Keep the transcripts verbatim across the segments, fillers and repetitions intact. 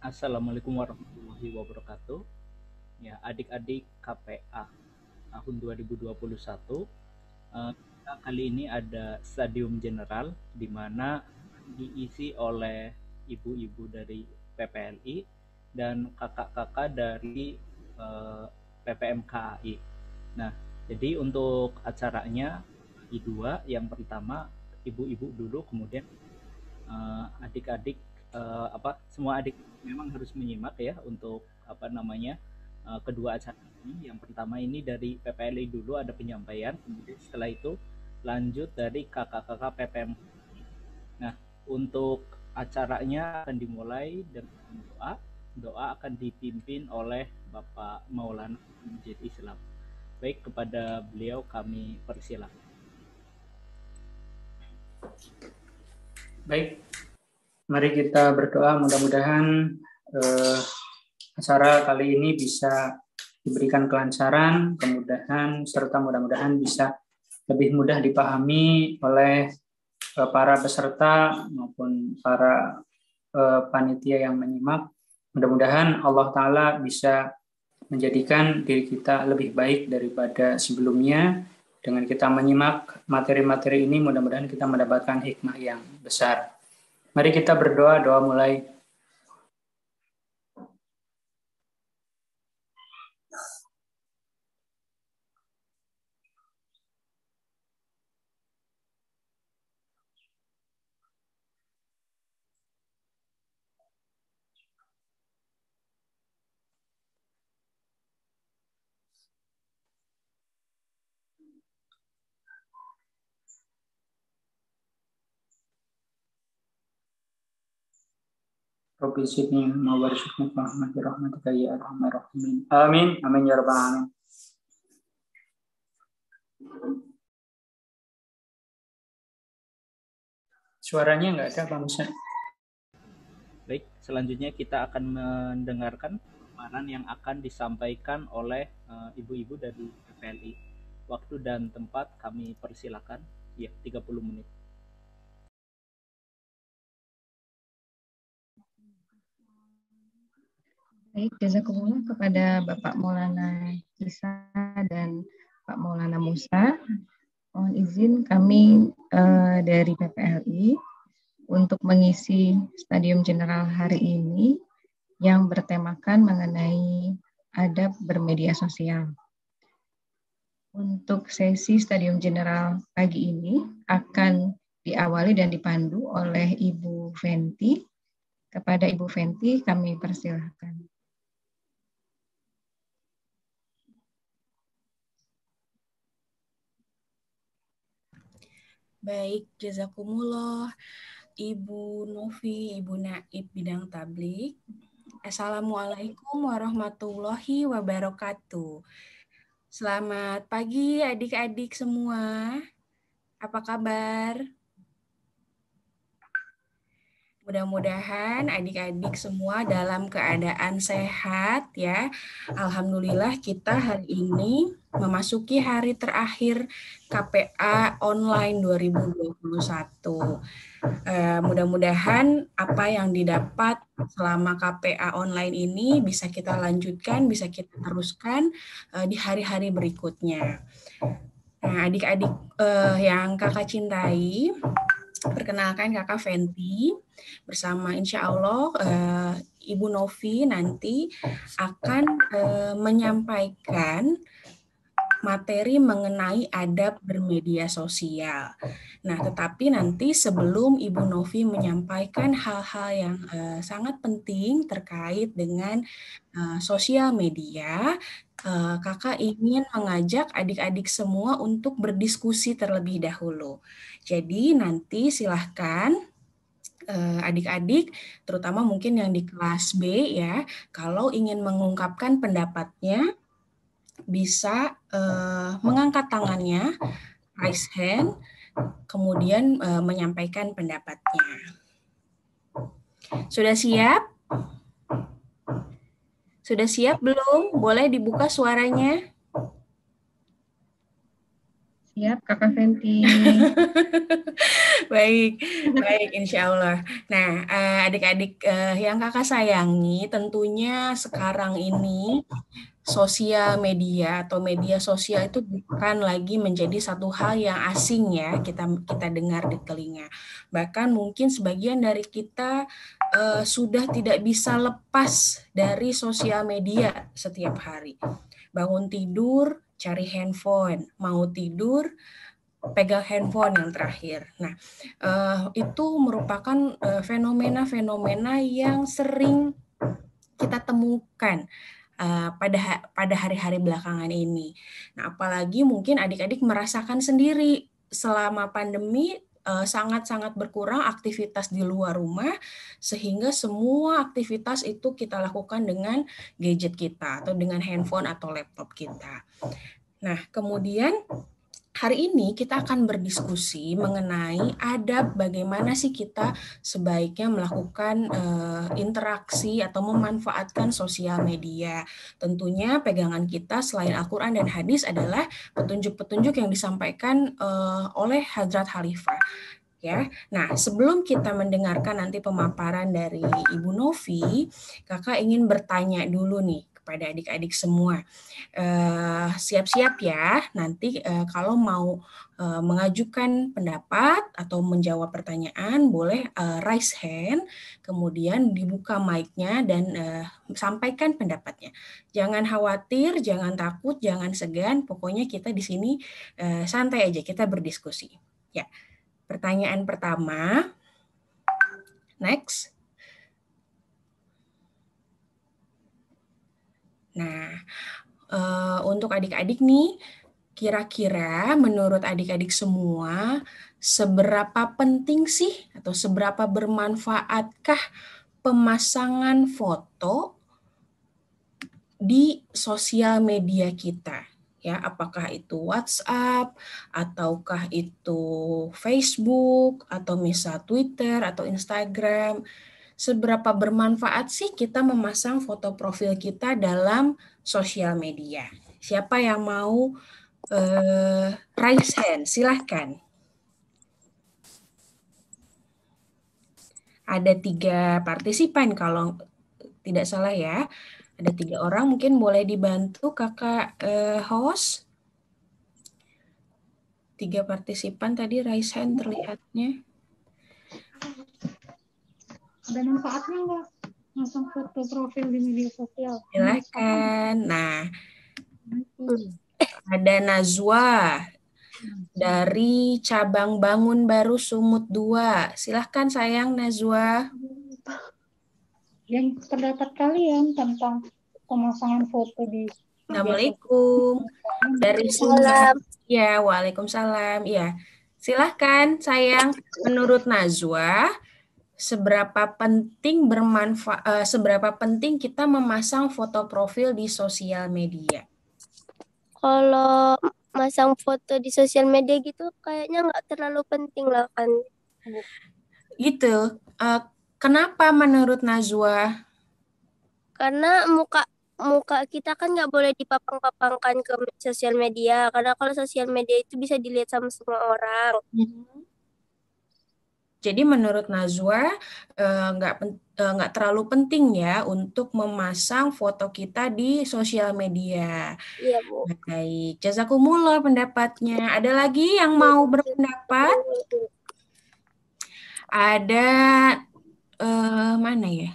Assalamualaikum warahmatullahi wabarakatuh. Ya, adik-adik K P A tahun dua ribu dua puluh satu, eh, kita kali ini ada stadium general di mana diisi oleh ibu-ibu dari P P L I dan kakak-kakak dari eh, P P M K A I. Nah, jadi untuk acaranya bagi dua, yang pertama ibu-ibu dulu, kemudian eh, adik-adik eh, apa semua adik memang harus menyimak ya untuk apa namanya eh, kedua acara ini. Yang pertama ini dari P P L I dulu ada penyampaian, kemudian setelah itu lanjut dari kakak-kakak P P M. Nah, untuk acaranya akan dimulai dengan doa. Doa akan dipimpin oleh Bapak Maulana Masjid Islam. Baik, kepada beliau kami persilakan. Baik, mari kita berdoa mudah-mudahan eh, acara kali ini bisa diberikan kelancaran, kemudahan, serta mudah-mudahan bisa lebih mudah dipahami oleh eh, para peserta maupun para eh, panitia yang menyimak. Mudah-mudahan Allah Ta'ala bisa menjadikan diri kita lebih baik daripada sebelumnya. Dengan kita menyimak materi-materi ini, mudah-mudahan kita mendapatkan hikmah yang besar. Mari kita berdoa, doa mulai. Rabbi zidni ilma warzuqni fahma bi rahmatika ya arhamar rahimin. Amin. Amin ya rabbal alamin. Suaranya nggak ada, Bang Musa. Baik, selanjutnya kita akan mendengarkan paparan yang akan disampaikan oleh uh, ibu-ibu dari P P L I. Waktu dan tempat kami persilakan. Ya, tiga puluh menit. Baik, jazakumullah kepada Bapak Maulana Isa dan Pak Maulana Musa. Mohon izin kami uh, dari P P L I untuk mengisi Stadium General hari ini yang bertemakan mengenai adab bermedia sosial. Untuk sesi Stadium General pagi ini akan diawali dan dipandu oleh Ibu Fenty. Kepada Ibu Fenty kami persilahkan. Baik, jazakumullah Ibu Novi, Ibu Naib bidang tablik. Assalamualaikum warahmatullahi wabarakatuh. Selamat pagi adik-adik semua. Apa kabar? Mudah-mudahan adik-adik semua dalam keadaan sehat ya. Alhamdulillah kita hari ini memasuki hari terakhir K P A online dua ribu dua puluh satu. Uh, mudah-mudahan apa yang didapat selama K P A online ini bisa kita lanjutkan, bisa kita teruskan uh, di hari-hari berikutnya. Nah, adik-adik uh, yang kakak cintai, perkenalkan kakak Fenty, bersama insya Allah uh, Ibu Novi nanti akan uh, menyampaikan materi mengenai adab bermedia sosial. Nah, tetapi nanti sebelum Ibu Novi menyampaikan hal-hal yang uh, sangat penting terkait dengan uh, sosial media, uh, kakak ingin mengajak adik-adik semua untuk berdiskusi terlebih dahulu. Jadi nanti silahkan uh, adik-adik, terutama mungkin yang di kelas B ya, kalau ingin mengungkapkan pendapatnya, bisa uh, mengangkat tangannya, raise hand, kemudian uh, menyampaikan pendapatnya. Sudah siap? Sudah siap belum? Boleh dibuka suaranya? Siap, Kakak Fenty. Baik, baik, insya Allah. Nah, eh, adik-adik eh, yang kakak sayangi, tentunya sekarang ini sosial media atau media sosial itu bukan lagi menjadi satu hal yang asing ya kita kita dengar di telinga. Bahkan mungkin sebagian dari kita eh, sudah tidak bisa lepas dari sosial media setiap hari. Bangun tidur, cari handphone, mau tidur, pegang handphone yang terakhir. Nah, uh, itu merupakan uh, fenomena-fenomena yang sering kita temukan uh, pada pada hari-hari belakangan ini. Nah, apalagi mungkin adik-adik merasakan sendiri selama pandemi uh, sangat-sangat berkurang aktivitas di luar rumah, sehingga semua aktivitas itu kita lakukan dengan gadget kita atau dengan handphone atau laptop kita. Nah, kemudian hari ini kita akan berdiskusi mengenai adab bagaimana sih kita sebaiknya melakukan uh, interaksi atau memanfaatkan sosial media. Tentunya pegangan kita selain Al-Quran dan hadis adalah petunjuk-petunjuk yang disampaikan uh, oleh Hadrat Khalifah. Ya, nah sebelum kita mendengarkan nanti pemaparan dari Ibu Novi, kakak ingin bertanya dulu nih kepada adik-adik semua. Uh, siap-siap ya, nanti uh, kalau mau uh, mengajukan pendapat atau menjawab pertanyaan, boleh uh, raise hand, kemudian dibuka mic-nya dan uh, sampaikan pendapatnya. Jangan khawatir, jangan takut, jangan segan, pokoknya kita di sini uh, santai aja, kita berdiskusi. Ya, pertanyaan pertama, next. Nah, uh, untuk adik-adik nih, kira-kira menurut adik-adik semua, seberapa penting sih atau seberapa bermanfaatkah pemasangan foto di sosial media kita? Ya, apakah itu WhatsApp, ataukah itu Facebook, atau misal Twitter, atau Instagram? Seberapa bermanfaat sih kita memasang foto profil kita dalam sosial media? Siapa yang mau uh, raise hand? Silahkan. Ada tiga partisipan kalau tidak salah ya. Ada tiga orang, mungkin boleh dibantu kakak uh, host. Tiga partisipan tadi raise hand terlihatnya. Ada manfaatnya nggak masang foto profil di media sosial? Silakan. Nah, ada Nazwa dari cabang Bangun Baru Sumut dua. Silahkan sayang Nazwa. Yang pendapat kalian tentang pemasangan foto di Assalamualaikum. Dari Sumber. Ya, waalaikumsalam. Ya, silahkan sayang. Menurut Nazwa, seberapa penting bermanfaat, uh, seberapa penting kita memasang foto profil di sosial media? Kalau masang foto di sosial media gitu kayaknya nggak terlalu penting lah kan. Gitu. Uh, kenapa menurut Nazwa? Karena muka muka kita kan nggak boleh dipapang-papangkan ke sosial media. Karena kalau sosial media itu bisa dilihat sama semua orang. Mm-hmm. Jadi menurut Nazwa nggak uh, nggak uh, terlalu penting ya untuk memasang foto kita di sosial media. Iya, Bu. Baik, jazakumullah pendapatnya. Ada lagi yang mau berpendapat? Ada uh, mana ya?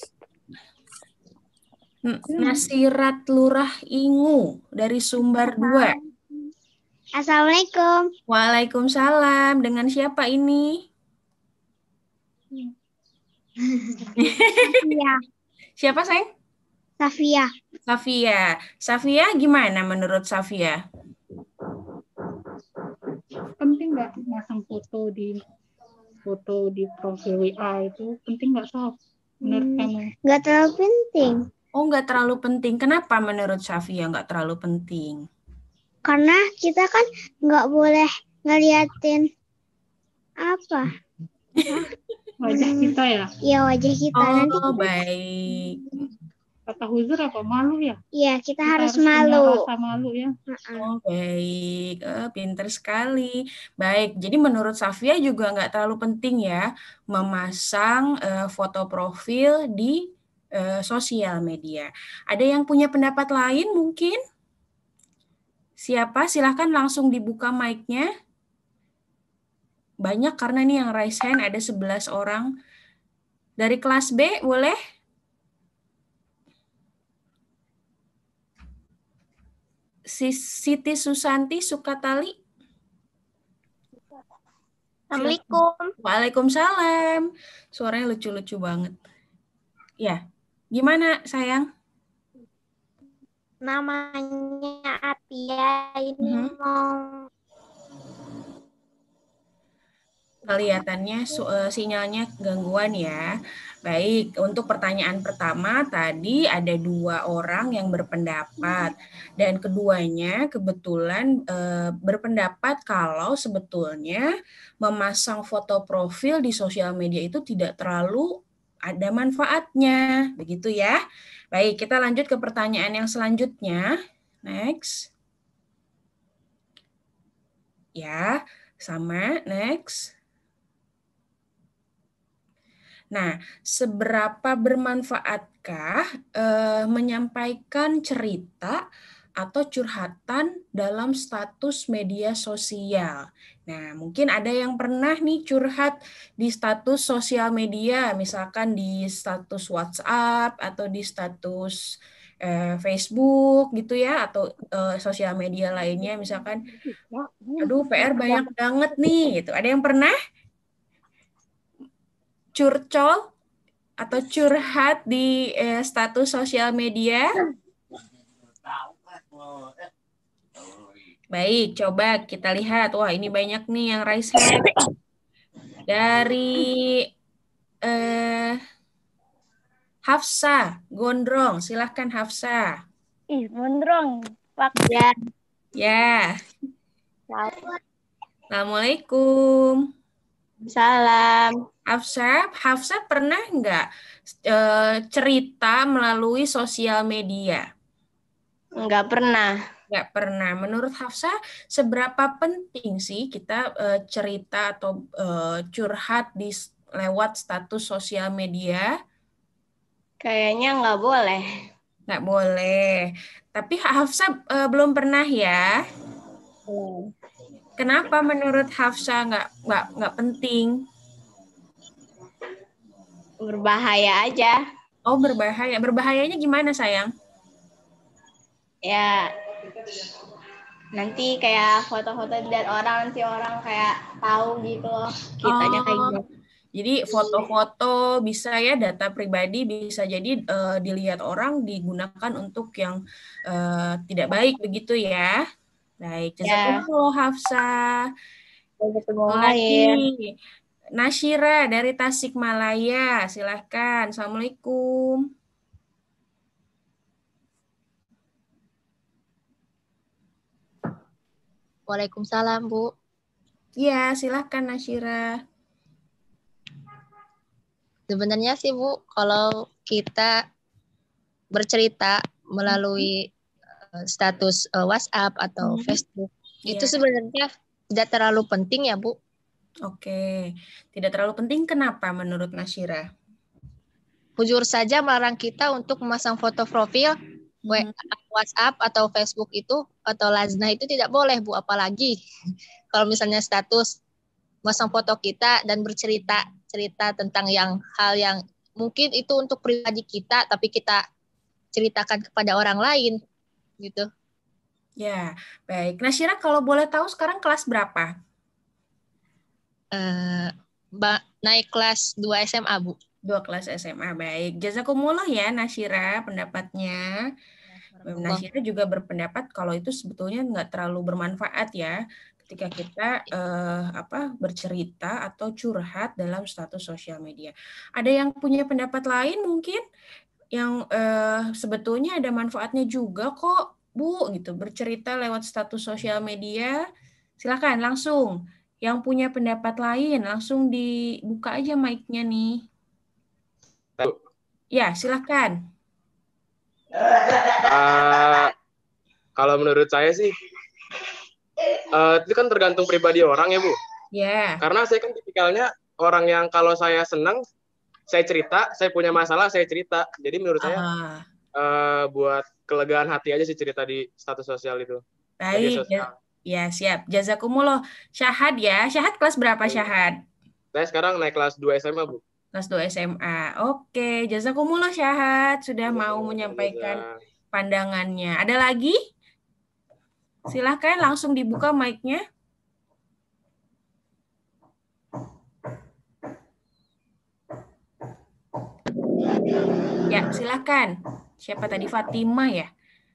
Nasirat Lurah Ingu dari Sumbar dua. Assalamualaikum. Waalaikumsalam. Dengan siapa ini? Safia. Siapa, sayang? Safia. Safia. Safia gimana menurut Safia? Penting nggak masang foto di foto di profil W A itu? Penting nggak, Sof? Menurut hmm, kamu? Nggak terlalu penting. Oh, nggak terlalu penting. Kenapa menurut Safia nggak terlalu penting? Karena kita kan nggak boleh ngeliatin apa? Wajah kita ya? Iya, wajah kita. Oh, nanti kita... baik. Kata tahuzur apa malu ya? Iya, kita, Kita harus harus punya malu. rasa malu ya. Heeh. Oh, baik. Eh, pinter sekali. Baik, jadi menurut Safia juga nggak terlalu penting ya memasang eh, foto profil di eh, sosial media. Ada yang punya pendapat lain mungkin? Siapa? Silahkan langsung dibuka mic-nya. Banyak karena ini yang raise hand ada sebelas orang. Dari kelas B boleh? Siti Susanti Sukatali. Assalamualaikum. Waalaikumsalam. Suaranya lucu-lucu banget. Ya, gimana sayang? Namanya Atia ini Mhm. mau Kelihatannya su- eh, sinyalnya gangguan ya. Baik, untuk pertanyaan pertama tadi ada dua orang yang berpendapat dan keduanya kebetulan eh, berpendapat kalau sebetulnya memasang foto profil di sosial media itu tidak terlalu ada manfaatnya, begitu ya. Baik, kita lanjut ke pertanyaan yang selanjutnya. Next. Ya, sama, next. Nah, seberapa bermanfaatkah eh, menyampaikan cerita atau curhatan dalam status media sosial? Nah, mungkin ada yang pernah nih curhat di status sosial media, misalkan di status WhatsApp atau di status eh, Facebook gitu ya, atau eh, sosial media lainnya, misalkan, aduh P R banyak banget nih, gitu. Ada yang pernah curcol atau curhat di eh, status sosial media? Baik, coba kita lihat. Wah, ini banyak nih yang raise hand. Dari eh, Hafsa, Gondrong. Silahkan Hafsa. Ih, gondrong. Pak. ya. Ya. Assalamualaikum. Salam. Hafsa, Hafsa pernah nggak eh, cerita melalui sosial media? Enggak pernah. Nggak pernah. Menurut Hafsa, seberapa penting sih kita eh, cerita atau eh, curhat di lewat status sosial media? Kayaknya nggak boleh. Nggak boleh. Tapi Hafsa eh, belum pernah ya? Hmm. Kenapa menurut Hafsa nggak nggak nggak penting? Berbahaya aja. Oh, berbahaya. Berbahayanya gimana, sayang? Ya, nanti kayak foto-foto dilihat orang, nanti orang kayak tahu gitu loh. Kitanya kayak Oh, gitu. jadi foto-foto bisa ya, data pribadi bisa jadi eh, dilihat orang digunakan untuk yang eh, tidak baik begitu ya. Baik, Ya, jazakumullah Hafsa. ketemu Satu lagi. lagi, Nashira dari Tasikmalaya, silahkan. Assalamualaikum. Waalaikumsalam, Bu. Ya, silahkan Nashira. Sebenarnya sih, Bu, kalau kita bercerita melalui uh, status uh, WhatsApp atau Hmm. Facebook, Iya. itu sebenarnya tidak terlalu penting ya, Bu. Oke, tidak terlalu penting. Kenapa menurut Nashira? Jujur saja melarang kita untuk memasang foto profil Hmm. WhatsApp atau Facebook itu atau Lazna itu tidak boleh, Bu. Apalagi kalau misalnya status masang foto kita dan bercerita cerita tentang yang hal yang mungkin itu untuk pribadi kita, tapi kita ceritakan kepada orang lain, gitu. Ya, baik. Nashira, kalau boleh tahu sekarang kelas berapa? Uh, naik kelas dua S M A, Bu. Dua kelas S M A, baik. Jazakumullah ya Nashira pendapatnya. Nashira juga berpendapat kalau itu sebetulnya nggak terlalu bermanfaat ya ketika kita eh, apa bercerita atau curhat dalam status sosial media. Ada yang punya pendapat lain mungkin yang eh, sebetulnya ada manfaatnya juga kok, Bu, gitu, bercerita lewat status sosial media. Silakan langsung. Yang punya pendapat lain langsung dibuka aja mic-nya nih. Ya, silakan. Uh, kalau menurut saya sih, uh, itu kan tergantung pribadi orang ya Bu. Ya. Yeah. Karena saya kan tipikalnya orang yang kalau saya senang, saya cerita, saya punya masalah, saya cerita. Jadi menurut uh. saya uh, buat kelegaan hati aja sih cerita di status sosial itu. Baik, ya siap. Jazakumullah. Syahad ya, Syahad kelas berapa Syahad? Saya sekarang naik kelas dua S M A Bu. Kelas dua S M A. Oke, jazakumullah Syahad sudah mau menyampaikan pandangannya. Ada lagi? Silahkan langsung dibuka mic-nya. Ya, silakan. Siapa tadi? Fatimah ya?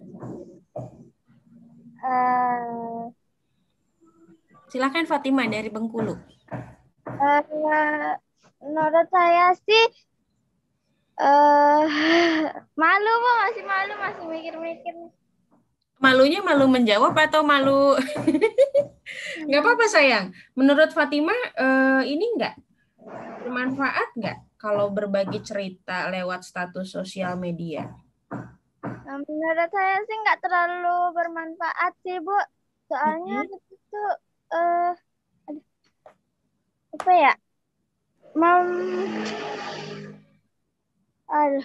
Uh, silakan Fatimah dari Bengkulu. Uh, menurut saya sih uh, malu Bu, masih malu, masih mikir-mikir. Malunya malu menjawab atau malu? Nggak apa-apa sayang. Menurut Fatimah uh, ini nggak bermanfaat nggak kalau berbagi cerita lewat status sosial media? Menurut saya sih nggak terlalu bermanfaat sih Bu. Soalnya mm-hmm. itu uh, apa ya? Mem, aduh,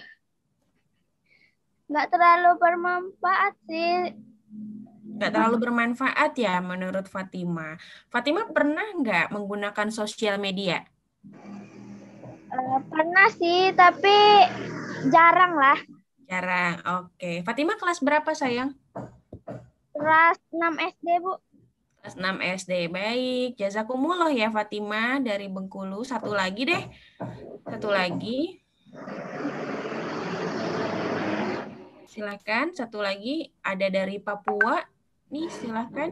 nggak terlalu bermanfaat sih. Nggak terlalu bermanfaat ya menurut Fatimah. Fatimah pernah nggak menggunakan sosial media? Uh, pernah sih, tapi jarang lah. Jarang, oke. Fatimah kelas berapa sayang? Kelas enam S D Bu. Kelas enam S D, baik. Jazakumullah ya Fatimah dari Bengkulu. Satu lagi deh. Satu lagi. Silakan, satu lagi. Ada dari Papua. Nih, silakan.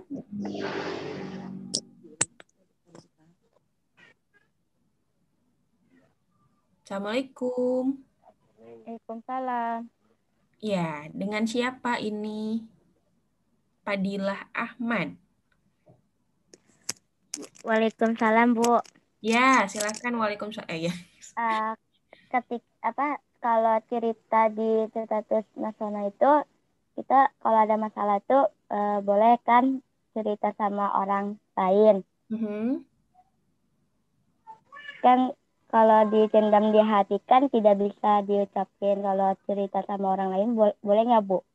Assalamualaikum. Waalaikumsalam. Ya, dengan siapa ini? Padilah Ahmad. Waalaikumsalam Bu. Ya, silakan. Waalaikumsalam. Eh, ya. Uh, ketik apa kalau cerita di status nasional itu kita kalau ada masalah tuh uh, boleh kan cerita sama orang lain. Mm-hmm. Kan kalau dipendam di hati kan tidak bisa diucapin. Kalau cerita sama orang lain bo- boleh nggak Bu?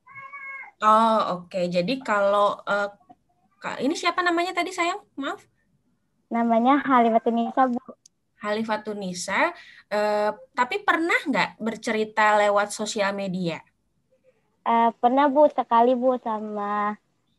Oh oke. Okay. Jadi kalau uh, ini siapa namanya tadi sayang? Maaf. Namanya Halifatunisa Bu. Halifatunisa. Uh, tapi pernah nggak bercerita lewat sosial media? Uh, pernah Bu, sekali Bu sama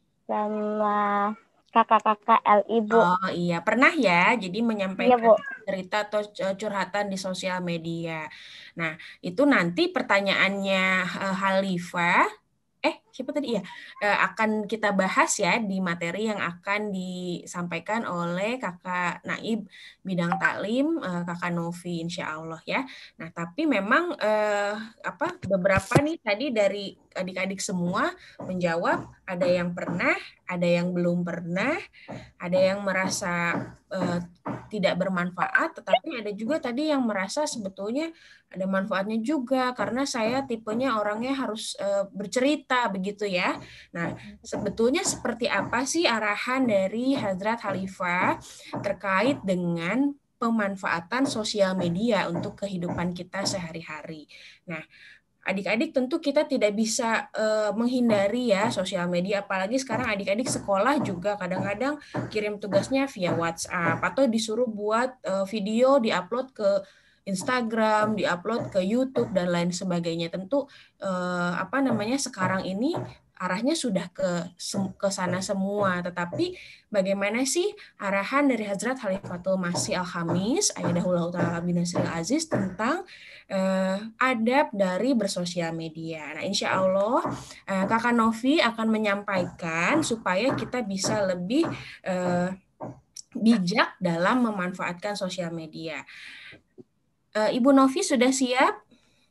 sama kakak-kakak L I Bu. Oh iya, pernah ya. Jadi menyampaikan iya, cerita atau curhatan di sosial media. Nah, itu nanti pertanyaannya uh, Halifah, eh siapa tadi ya, uh, akan kita bahas ya di materi yang akan disampaikan oleh Kakak Naib Bidang Taklim, uh, Kakak Novi, insya Allah ya. Nah, tapi memang uh, apa beberapa nih tadi dari adik-adik semua menjawab, ada yang pernah, ada yang belum pernah, ada yang merasa uh, tidak bermanfaat, tetapi ada juga tadi yang merasa sebetulnya ada manfaatnya juga, karena saya tipenya orangnya harus uh, bercerita, begitu ya. Nah, sebetulnya seperti apa sih arahan dari Hadrat Khalifah terkait dengan pemanfaatan sosial media untuk kehidupan kita sehari-hari. Nah, adik-adik tentu kita tidak bisa uh, menghindari ya sosial media, apalagi sekarang adik-adik sekolah juga kadang-kadang kirim tugasnya via WhatsApp atau disuruh buat uh, video diupload ke Instagram, diupload ke YouTube dan lain sebagainya. Tentu uh, apa namanya sekarang ini arahnya sudah ke ke sana semua, tetapi bagaimana sih arahan dari Hazrat Khalifatul Masih Al-Khamis Ayyadahullahu Ta'ala Binasril Aziz tentang uh, adab dari bersosial media. Nah, insya Allah uh, Kakak Novi akan menyampaikan supaya kita bisa lebih uh, bijak dalam memanfaatkan sosial media. Uh, Ibu Novi sudah siap?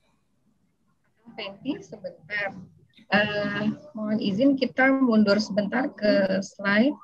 Fenty, sebentar. Uh, mohon izin kita mundur sebentar ke slide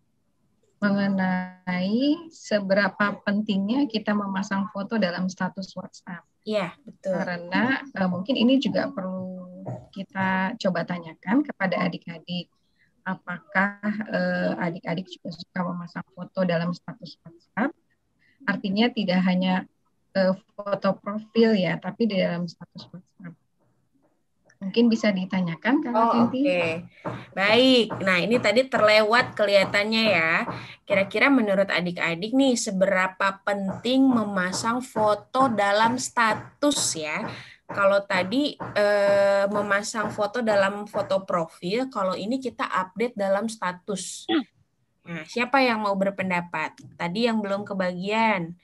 mengenai seberapa pentingnya kita memasang foto dalam status WhatsApp. Iya, betul. Karena uh, mungkin ini juga perlu kita coba tanyakan kepada adik-adik, apakah adik-adik juga suka memasang foto dalam status WhatsApp? Artinya tidak hanya foto profil ya, tapi di dalam status WhatsApp. Mungkin bisa ditanyakan Kak Oh, Fenty. Oke, okay. Baik. Nah, ini tadi terlewat kelihatannya ya. Kira-kira menurut adik-adik nih, seberapa penting memasang foto dalam status ya? Kalau tadi eh, memasang foto dalam foto profil, kalau ini kita update dalam status. Nah, siapa yang mau berpendapat? Tadi yang belum kebagian.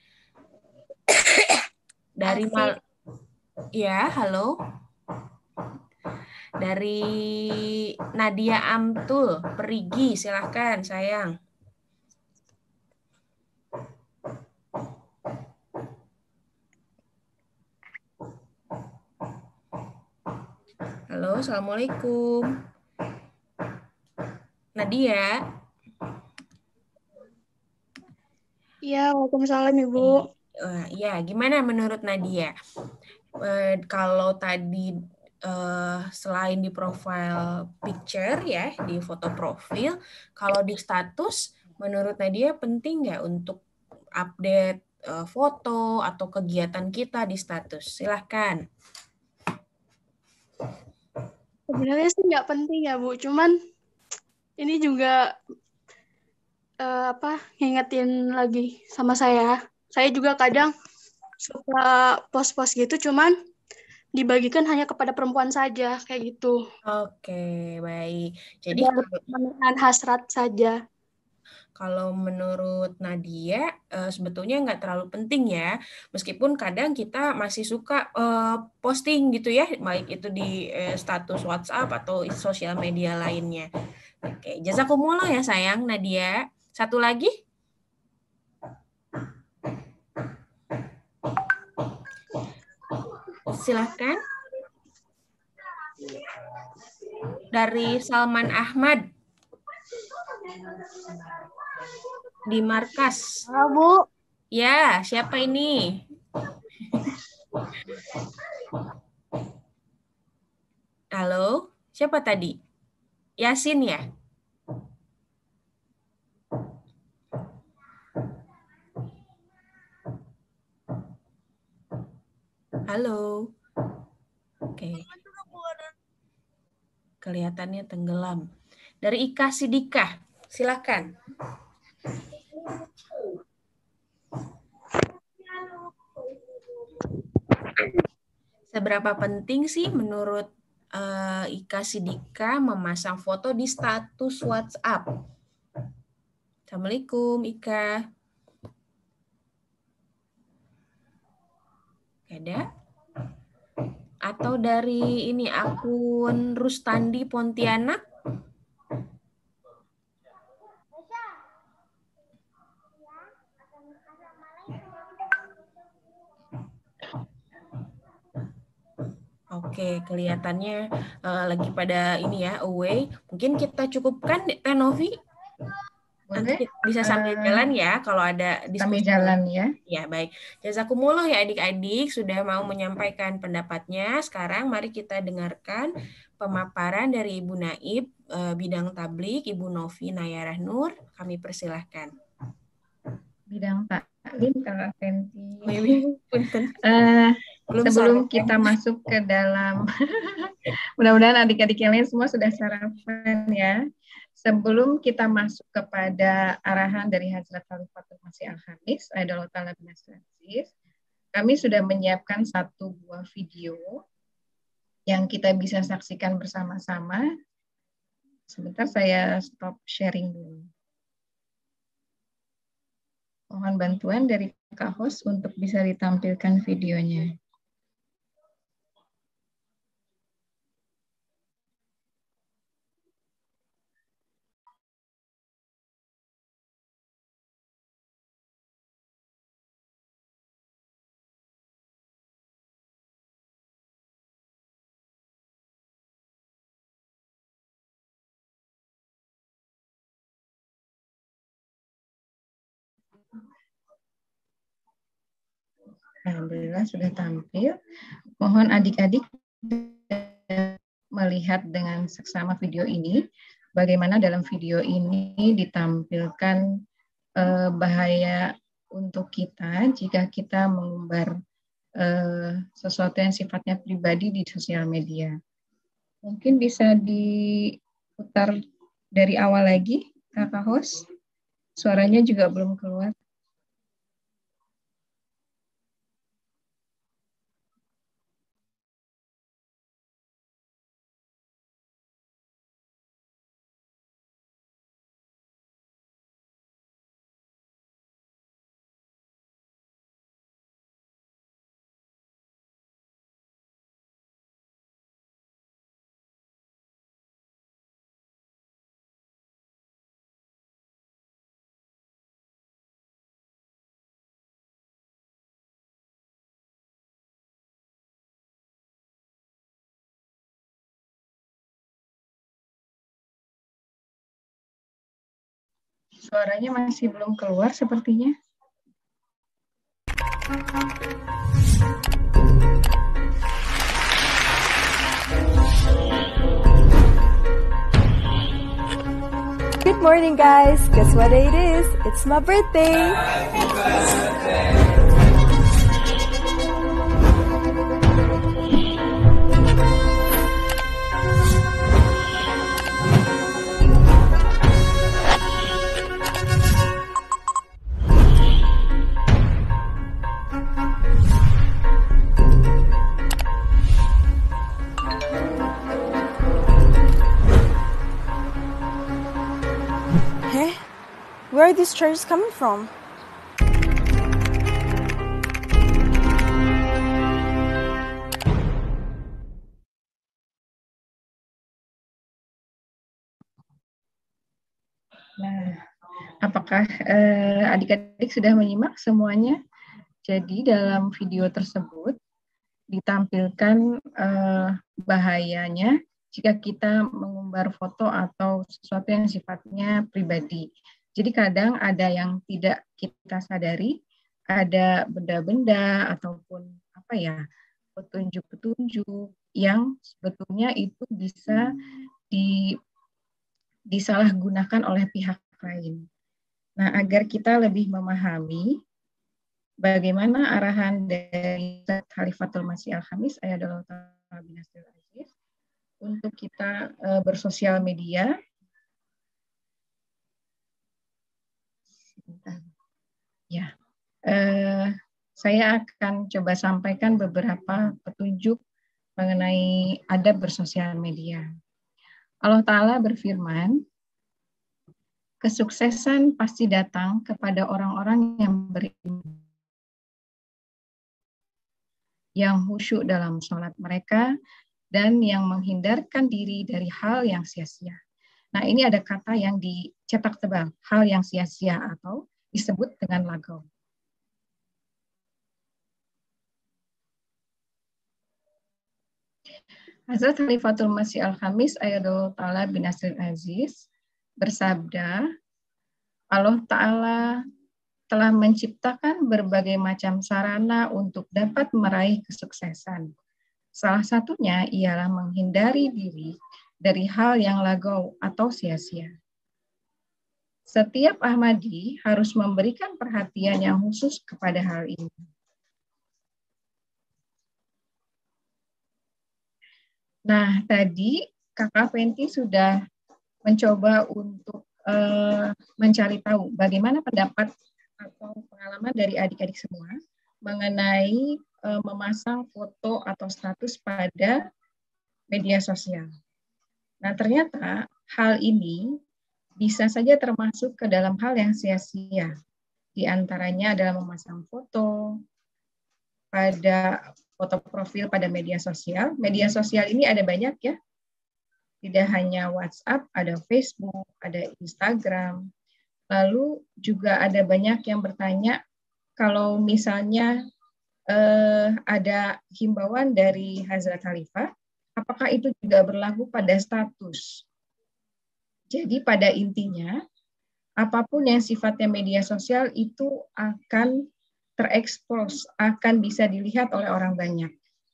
Dari mal ya, halo. Dari Nadia Amtul, Perigi, silahkan sayang. Halo, Assalamualaikum. Nadia. Iya, Waalaikumsalam Ibu. Ya, gimana menurut Nadia? E, kalau tadi Uh, selain di profile picture ya, di foto profil, kalau di status, menurut Nadia penting nggak untuk update uh, foto atau kegiatan kita di status? Silahkan. Sebenarnya sih nggak penting ya Bu, cuman ini juga uh, apa ngingetin lagi sama saya. Saya juga kadang suka post-post gitu, cuman dibagikan hanya kepada perempuan saja, kayak gitu. Oke, baik. Jadi menahan hasrat saja. Kalau menurut Nadia, uh, sebetulnya nggak terlalu penting ya, meskipun kadang kita masih suka uh, posting gitu ya, baik itu di uh, status WhatsApp atau sosial media lainnya. Oke, jazakumullah ya sayang Nadia. Satu lagi? Silahkan. Dari Salman Ahmad. Di markas. Halo, Bu. Ya, siapa ini? Halo, siapa tadi? Yasin ya? Halo. Oke. Kelihatannya tenggelam. Dari Ika Sidika, silakan. Seberapa penting sih menurut uh, Ika Sidika memasang foto di status WhatsApp? Assalamualaikum, Ika. Ada? Atau dari ini akun Rustandi Pontianak? Oke, kelihatannya uh, lagi pada ini ya, away. Mungkin kita cukupkan, Teh Novi. Nanti bisa sambil uh, jalan ya, kalau ada diskusi. Sambil jalan ya. Ya, baik. Jazakumullah ya adik-adik sudah mau menyampaikan pendapatnya. Sekarang mari kita dengarkan pemaparan dari Ibu Naib, uh, bidang tablik, Ibu Novi Nayarah Nur. Kami persilahkan. Bidang taklim, Kak Fenty. uh, Sebelum kita masuk ke dalam, mudah-mudahan adik-adik yang lain semua sudah sarapan ya. Sebelum kita masuk kepada arahan dari Hazrat Khalifatul Masih Al-Khamis, Aidallahu Ta'ala bin Aziz, kami sudah menyiapkan satu buah video yang kita bisa saksikan bersama-sama. Sebentar saya stop sharing dulu. Mohon bantuan dari Kak Host untuk bisa ditampilkan videonya. Alhamdulillah sudah tampil. Mohon adik-adik melihat dengan seksama video ini, bagaimana dalam video ini ditampilkan eh, bahaya untuk kita jika kita mengumbar eh, sesuatu yang sifatnya pribadi di sosial media. Mungkin bisa diputar dari awal lagi, Kakak host. Suaranya juga belum keluar. Suaranya masih belum keluar sepertinya. Good morning, guys. Guess what day it is? It's my birthday. Happy birthday. Where are these charges coming from? Nah, apakah eh, adik-adik sudah menyimak semuanya? Jadi dalam video tersebut ditampilkan eh, bahayanya jika kita mengumbar foto atau sesuatu yang sifatnya pribadi. Jadi kadang ada yang tidak kita sadari, ada benda-benda ataupun apa ya, petunjuk-petunjuk yang sebetulnya itu bisa di, disalahgunakan oleh pihak lain. Nah, agar kita lebih memahami bagaimana arahan dari Khalifatul Masih Al-Khamis Ayadullah Ta'ala bin Nasril Aziz untuk kita e, bersosial media. Ya, eh, saya akan coba sampaikan beberapa petunjuk mengenai adab bersosial media. Allah Ta'ala berfirman, kesuksesan pasti datang kepada orang-orang yang beriman, yang khusyuk dalam sholat mereka, dan yang menghindarkan diri dari hal yang sia-sia. Nah, ini ada kata yang dicetak tebal, hal yang sia-sia atau disebut dengan lagau. Hazrat Khalifatul Masih Al-Khamis Ayadullah Ta'ala bin Nasril Aziz bersabda, Allah Ta'ala telah menciptakan berbagai macam sarana untuk dapat meraih kesuksesan. Salah satunya ialah menghindari diri dari hal yang lagau atau sia-sia. Setiap Ahmadi harus memberikan perhatian yang khusus kepada hal ini. Nah, tadi Kakak Fenty sudah mencoba untuk uh, mencari tahu bagaimana pendapat atau pengalaman dari adik-adik semua mengenai uh, memasang foto atau status pada media sosial. Nah, ternyata hal ini bisa saja termasuk ke dalam hal yang sia-sia. Di antaranya adalah memasang foto pada foto profil pada media sosial. Media sosial ini ada banyak ya. Tidak hanya WhatsApp, ada Facebook, ada Instagram. Lalu juga ada banyak yang bertanya kalau misalnya eh, ada himbauan dari Hazrat Khalifah, apakah itu juga berlaku pada status? Jadi pada intinya, apapun yang sifatnya media sosial itu akan terekspos, akan bisa dilihat oleh orang banyak.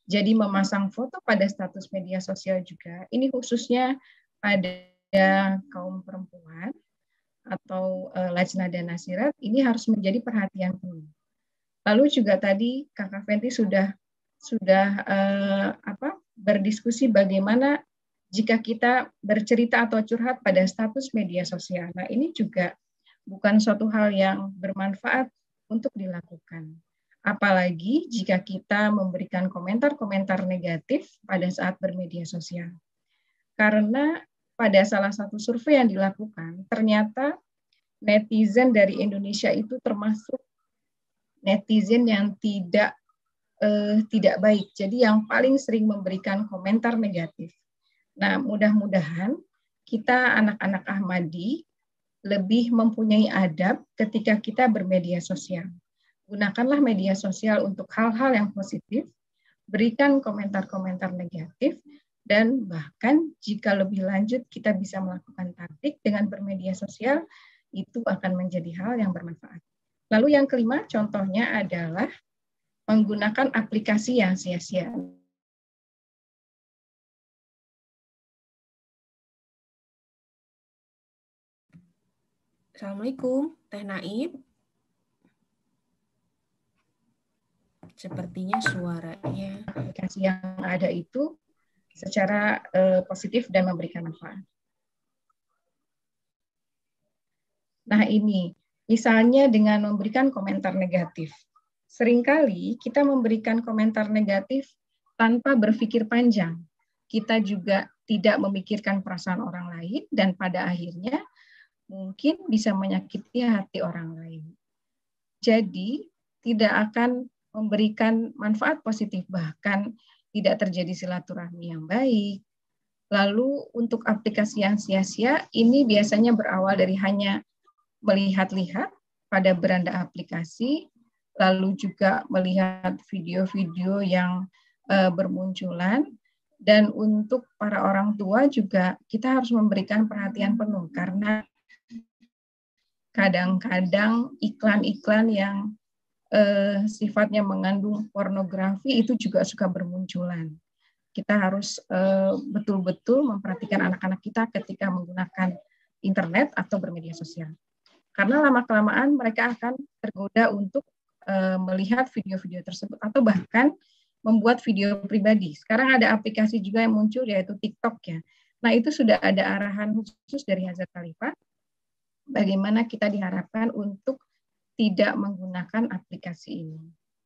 Jadi memasang foto pada status media sosial juga, ini khususnya pada kaum perempuan atau uh, Lajnah dan Nasirat, ini harus menjadi perhatian penuh. Lalu juga tadi Kakak Fenty sudah sudah uh, apa berdiskusi bagaimana jika kita bercerita atau curhat pada status media sosial. Nah, ini juga bukan suatu hal yang bermanfaat untuk dilakukan. Apalagi jika kita memberikan komentar-komentar negatif pada saat bermedia sosial. Karena pada salah satu survei yang dilakukan, ternyata netizen dari Indonesia itu termasuk netizen yang tidak eh, tidak baik. Jadi yang paling sering memberikan komentar negatif. Nah, mudah-mudahan kita anak-anak Ahmadi lebih mempunyai adab ketika kita bermedia sosial. Gunakanlah media sosial untuk hal-hal yang positif, berikan komentar-komentar negatif, dan bahkan jika lebih lanjut kita bisa melakukan taktik dengan bermedia sosial, itu akan menjadi hal yang bermanfaat. Lalu yang kelima, contohnya adalah menggunakan aplikasi yang sia-sia. Assalamualaikum, Teh Naib. Sepertinya suaranya aplikasi yang ada itu secara uh, positif dan memberikan manfaat. Nah ini, misalnya dengan memberikan komentar negatif. Seringkali kita memberikan komentar negatif tanpa berpikir panjang. Kita juga tidak memikirkan perasaan orang lain dan pada akhirnya mungkin bisa menyakiti hati orang lain. Jadi tidak akan memberikan manfaat positif, bahkan tidak terjadi silaturahmi yang baik. Lalu untuk aplikasi yang sia-sia, ini biasanya berawal dari hanya melihat-lihat pada beranda aplikasi, lalu juga melihat video-video yang uh, bermunculan, dan untuk para orang tua juga kita harus memberikan perhatian penuh, karena kadang-kadang iklan-iklan yang Eh, sifatnya mengandung pornografi itu juga suka bermunculan. Kita harus eh, betul-betul memperhatikan anak-anak kita ketika menggunakan internet atau bermedia sosial. Karena lama-kelamaan mereka akan tergoda untuk eh, melihat video-video tersebut atau bahkan membuat video pribadi. Sekarang ada aplikasi juga yang muncul yaitu TikTok ya. Nah itu sudah ada arahan khusus dari Hazrat Khalifah bagaimana kita diharapkan untuk tidak menggunakan aplikasi ini.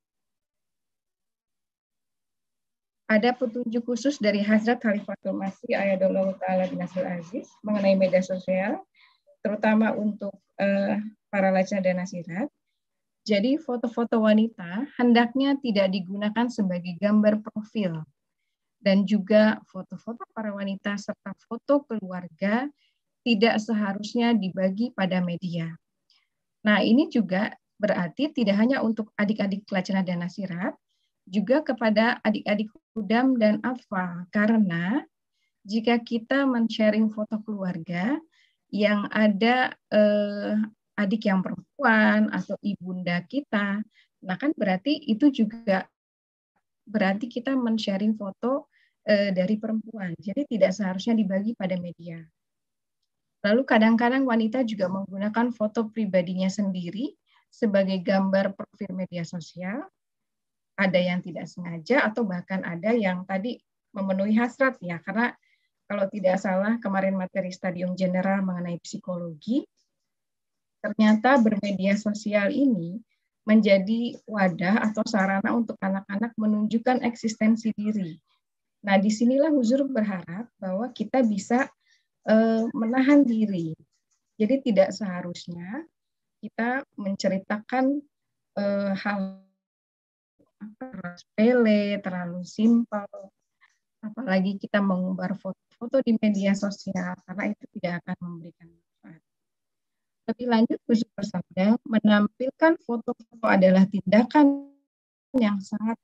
Ada petunjuk khusus dari Hazrat Khalifatul Masih Ayadullah Ta'ala bin Nasir Aziz mengenai media sosial, terutama untuk uh, para Lajnah dan Nasirat. Jadi foto-foto wanita hendaknya tidak digunakan sebagai gambar profil. Dan juga foto-foto para wanita serta foto keluarga tidak seharusnya dibagi pada media. Nah, ini juga berarti tidak hanya untuk adik-adik Lajnah dan Nasirat, juga kepada adik-adik Hudam dan Atfal. Karena jika kita men-sharing foto keluarga yang ada eh, adik yang perempuan atau ibunda kita, nah kan berarti itu juga berarti kita men-sharing foto eh, dari perempuan. Jadi tidak seharusnya dibagi pada media. Lalu kadang-kadang wanita juga menggunakan foto pribadinya sendiri sebagai gambar profil media sosial. Ada yang tidak sengaja atau bahkan ada yang tadi memenuhi hasrat ya. Karena kalau tidak salah kemarin materi Stadium General mengenai psikologi, ternyata bermedia sosial ini menjadi wadah atau sarana untuk anak-anak menunjukkan eksistensi diri. Nah, disinilah Huzur berharap bahwa kita bisa menahan diri. Jadi tidak seharusnya kita menceritakan uh, hal terlalu sepele, terlalu simpel, apalagi kita mengumbar foto-foto di media sosial, karena itu tidak akan memberikan manfaat. Lebih lanjut, Huzur bersabda, menampilkan foto-foto adalah tindakan yang sangat.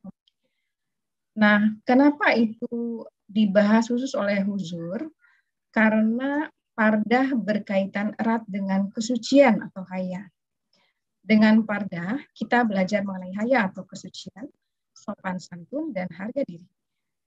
Nah, kenapa itu dibahas khusus oleh Huzur? Karena pardah berkaitan erat dengan kesucian atau haya. Dengan pardah, kita belajar mengenai haya atau kesucian, sopan santun, dan harga diri.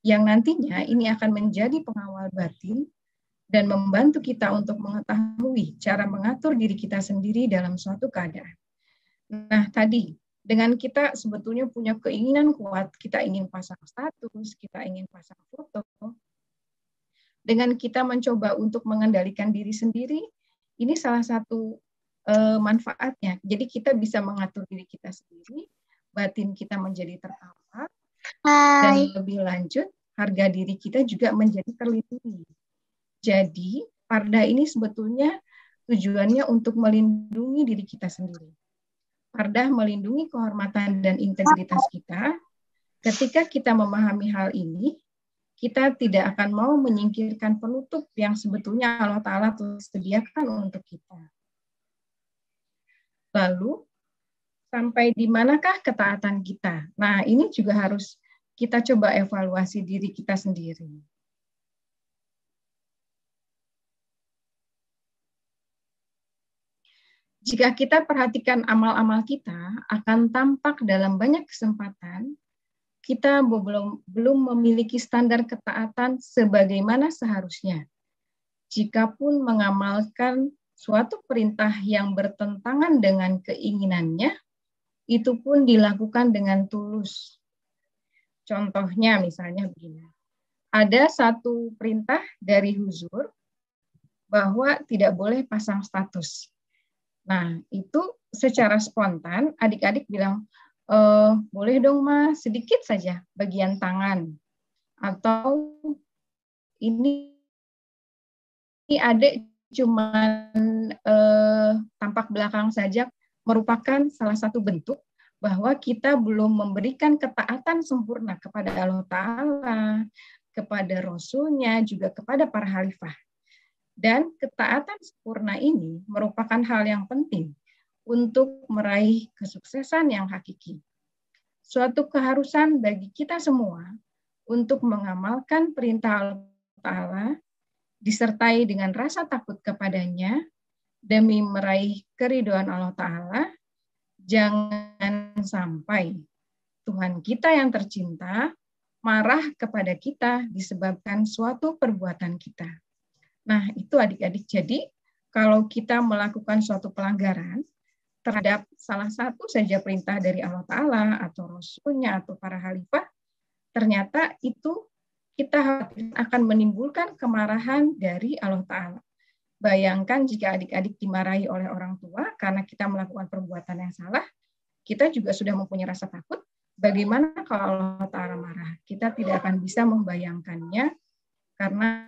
yang nantinya ini akan menjadi pengawal batin dan membantu kita untuk mengetahui cara mengatur diri kita sendiri dalam suatu keadaan. Nah, tadi dengan kita sebetulnya punya keinginan kuat, kita ingin pasang status, kita ingin pasang foto, dengan kita mencoba untuk mengendalikan diri sendiri, ini salah satu uh, manfaatnya. Jadi kita bisa mengatur diri kita sendiri, batin kita menjadi terkawal, dan lebih lanjut, harga diri kita juga menjadi terlindungi. Jadi, Parda ini sebetulnya tujuannya untuk melindungi diri kita sendiri. Parda melindungi kehormatan dan integritas kita. Ketika kita memahami hal ini, kita tidak akan mau menyingkirkan penutup yang sebetulnya Allah Ta'ala telah sediakan untuk kita. Lalu, sampai di manakah ketaatan kita? Nah, ini juga harus kita coba evaluasi diri kita sendiri. Jika kita perhatikan amal-amal kita, akan tampak dalam banyak kesempatan kita belum, belum memiliki standar ketaatan sebagaimana seharusnya. Jikapun mengamalkan suatu perintah yang bertentangan dengan keinginannya, itu pun dilakukan dengan tulus. Contohnya misalnya begini, ada satu perintah dari Huzur bahwa tidak boleh pasang status. Nah, itu secara spontan adik-adik bilang, e, boleh dong Mas, sedikit saja bagian tangan. Atau ini, ini adik cuman eh, tampak belakang saja, merupakan salah satu bentuk bahwa kita belum memberikan ketaatan sempurna kepada Allah Ta'ala, kepada Rasul-Nya, juga kepada para khalifah. Dan ketaatan sempurna ini merupakan hal yang penting untuk meraih kesuksesan yang hakiki. Suatu keharusan bagi kita semua untuk mengamalkan perintah Allah Ta'ala, disertai dengan rasa takut kepadanya, demi meraih keridhaan Allah Ta'ala. Jangan sampai Tuhan kita yang tercinta marah kepada kita disebabkan suatu perbuatan kita. Nah, itu adik-adik. Jadi, kalau kita melakukan suatu pelanggaran terhadap salah satu saja perintah dari Allah Ta'ala atau Rasul-Nya atau para khalifah, ternyata itu kita akan menimbulkan kemarahan dari Allah Ta'ala. Bayangkan jika adik-adik dimarahi oleh orang tua karena kita melakukan perbuatan yang salah, kita juga sudah mempunyai rasa takut. Bagaimana kalau Allah Ta'ala marah? Kita tidak akan bisa membayangkannya karena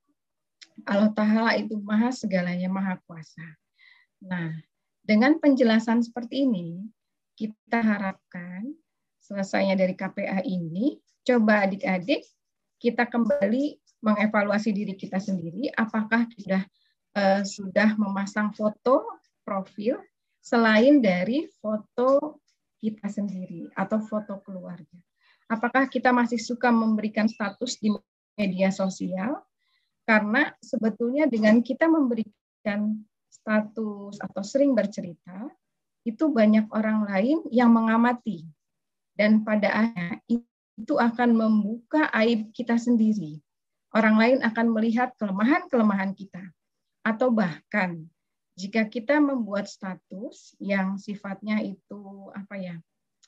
Allah Ta'ala itu maha segalanya, maha kuasa. Nah, dengan penjelasan seperti ini, kita harapkan selesainya dari K P A ini, coba adik-adik kita kembali mengevaluasi diri kita sendiri, apakah kita Uh, sudah memasang foto profil selain dari foto kita sendiri atau foto keluarga. Apakah kita masih suka memberikan status di media sosial? Karena sebetulnya dengan kita memberikan status atau sering bercerita, itu banyak orang lain yang mengamati. Dan pada akhirnya itu akan membuka aib kita sendiri. Orang lain akan melihat kelemahan-kelemahan kita. Atau bahkan jika kita membuat status yang sifatnya itu apa ya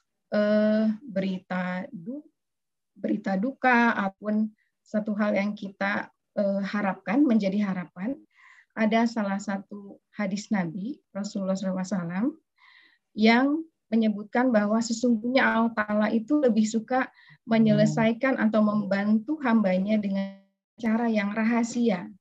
eh, berita du, berita duka ataupun satu hal yang kita eh, harapkan menjadi harapan, ada salah satu hadis Nabi Rasulullah shallallahu alaihi wasallam yang menyebutkan bahwa sesungguhnya Allah Ta'ala itu lebih suka menyelesaikan atau membantu hambanya dengan cara yang rahasia.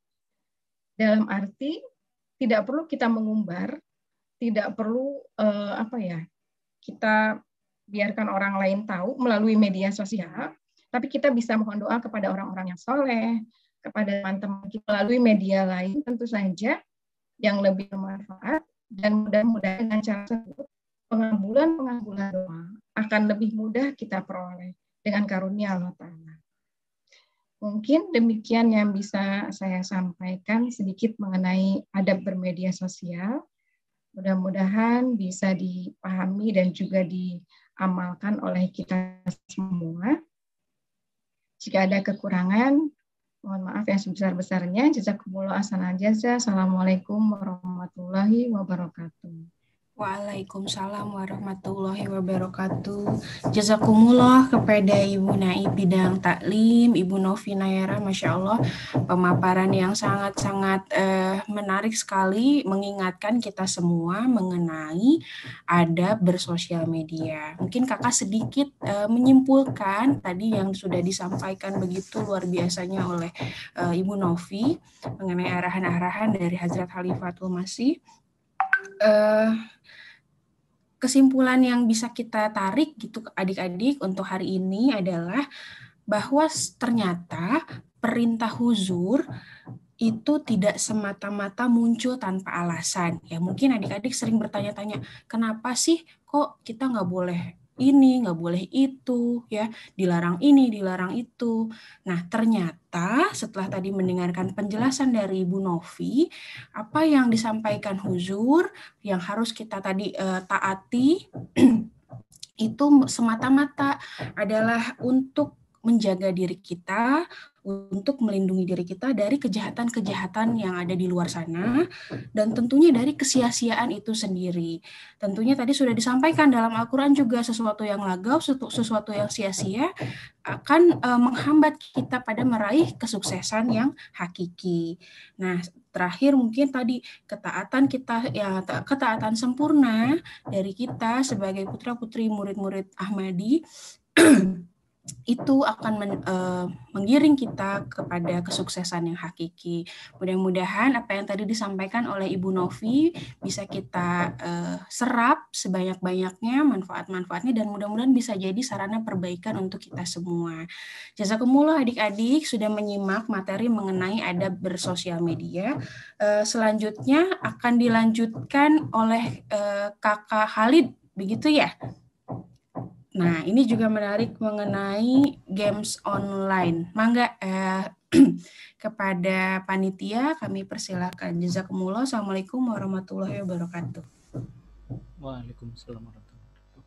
Dalam arti tidak perlu kita mengumbar, tidak perlu eh, apa ya kita biarkan orang lain tahu melalui media sosial, tapi kita bisa mohon doa kepada orang-orang yang soleh, kepada teman-teman kita melalui media lain tentu saja yang lebih bermanfaat, dan mudah-mudahan dengan cara tersebut pengabulan-pengabulan doa akan lebih mudah kita peroleh dengan karunia Allah Ta'ala. Mungkin demikian yang bisa saya sampaikan sedikit mengenai adab bermedia sosial. Mudah-mudahan bisa dipahami dan juga diamalkan oleh kita semua. Jika ada kekurangan, mohon maaf yang sebesar-besarnya. Jazakumullah ahsanal jazaa. Assalamualaikum warahmatullahi wabarakatuh. Waalaikumsalam warahmatullahi wabarakatuh. Jazakumullah kepada Ibu Naib Bidang Taklim, Ibu Novi Nayara, Masya Allah, pemaparan yang sangat-sangat eh, menarik sekali, mengingatkan kita semua mengenai adab bersosial media. Mungkin kakak sedikit eh, menyimpulkan tadi yang sudah disampaikan begitu luar biasanya oleh eh, Ibu Novi mengenai arahan-arahan dari Hadrat Khalifatul Masih. Uh, kesimpulan yang bisa kita tarik gitu adik-adik untuk hari ini adalah bahwa ternyata perintah huzur itu tidak semata-mata muncul tanpa alasan. Ya mungkin adik-adik sering bertanya-tanya, kenapa sih kok kita nggak boleh ini, nggak boleh itu, ya dilarang ini, dilarang itu. Nah ternyata setelah tadi mendengarkan penjelasan dari Ibu Novi, apa yang disampaikan huzur yang harus kita tadi uh, taati itu semata-mata adalah untuk menjaga diri kita, untuk melindungi diri kita dari kejahatan-kejahatan yang ada di luar sana, dan tentunya dari kesia-siaan itu sendiri. Tentunya tadi sudah disampaikan dalam Al-Quran juga, sesuatu yang lagau, sesuatu yang sia-sia akan uh, menghambat kita pada meraih kesuksesan yang hakiki. Nah, terakhir mungkin tadi ketaatan kita, ya ketaatan sempurna dari kita sebagai putra-putri murid-murid Ahmadi itu akan men, uh, menggiring kita kepada kesuksesan yang hakiki. Mudah-mudahan apa yang tadi disampaikan oleh Ibu Novi bisa kita uh, serap sebanyak-banyaknya manfaat-manfaatnya, dan mudah-mudahan bisa jadi sarana perbaikan untuk kita semua. Jazakumullah adik-adik sudah menyimak materi mengenai adab bersosial media. Uh, selanjutnya akan dilanjutkan oleh uh, Kakak Khalid, begitu ya? Nah, ini juga menarik mengenai games online. Mangga eh, kepada panitia kami persilakan. Jazakumullah. Assalamualaikum warahmatullahi wabarakatuh. Waalaikumsalam warahmatullahi wabarakatuh.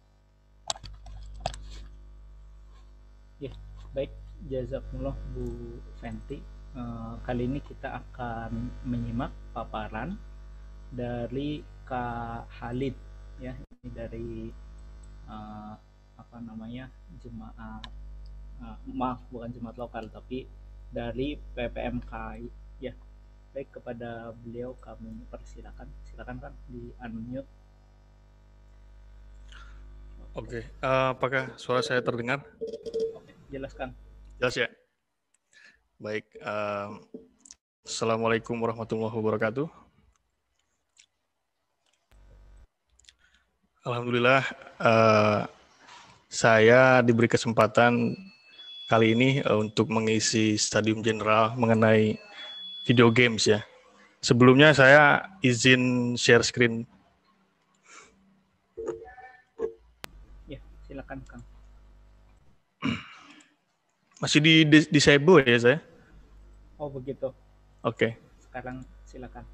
Ya, baik. Jazakumullah Bu Fenty. Uh, kali ini kita akan menyimak paparan dari Kak Khalid, ya, ini dari uh, apa namanya jemaah uh, maaf bukan jemaat lokal tapi dari P P M K I, ya. Baik, kepada beliau kami persilakan. Silakan Kang, di unmute. Oke, uh, apakah suara saya terdengar? Oke, jelaskan. Jelas ya. Baik, uh, Assalamualaikum warahmatullahi wabarakatuh. Alhamdulillah. Uh, Saya diberi kesempatan kali ini uh, untuk mengisi Stadium General mengenai video games ya. Sebelumnya saya izin share screen. Ya, silakan Kang. Masih di disable ya saya? Oh begitu. Oke. Okay. Sekarang silakan.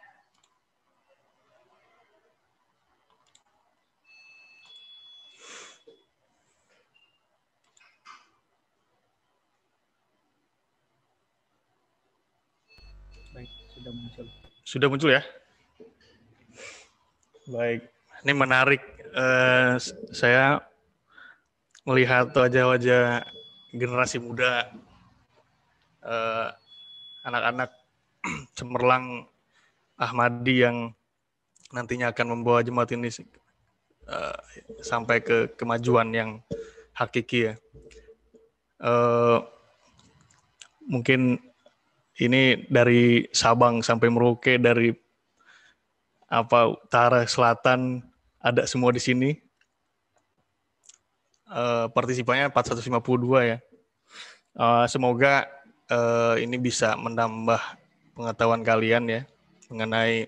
Sudah muncul. Sudah muncul ya? Baik, ini menarik. Uh, saya melihat wajah-wajah generasi muda, uh, anak-anak cemerlang Ahmadi yang nantinya akan membawa jemaat ini uh, sampai ke kemajuan yang hakiki ya. Uh, mungkin ini dari Sabang sampai Merauke, dari apa utara, selatan, ada semua di sini. Uh, partisipannya empat ratus lima puluh dua ya. Uh, semoga uh, ini bisa menambah pengetahuan kalian ya mengenai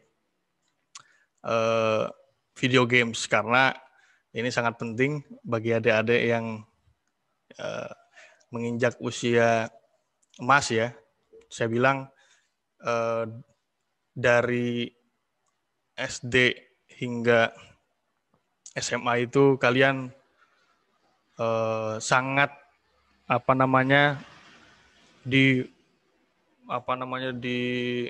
uh, video games, karena ini sangat penting bagi adik-adik yang uh, menginjak usia emas ya. Saya bilang eh, dari S D hingga S M A itu kalian eh, sangat apa namanya di apa namanya di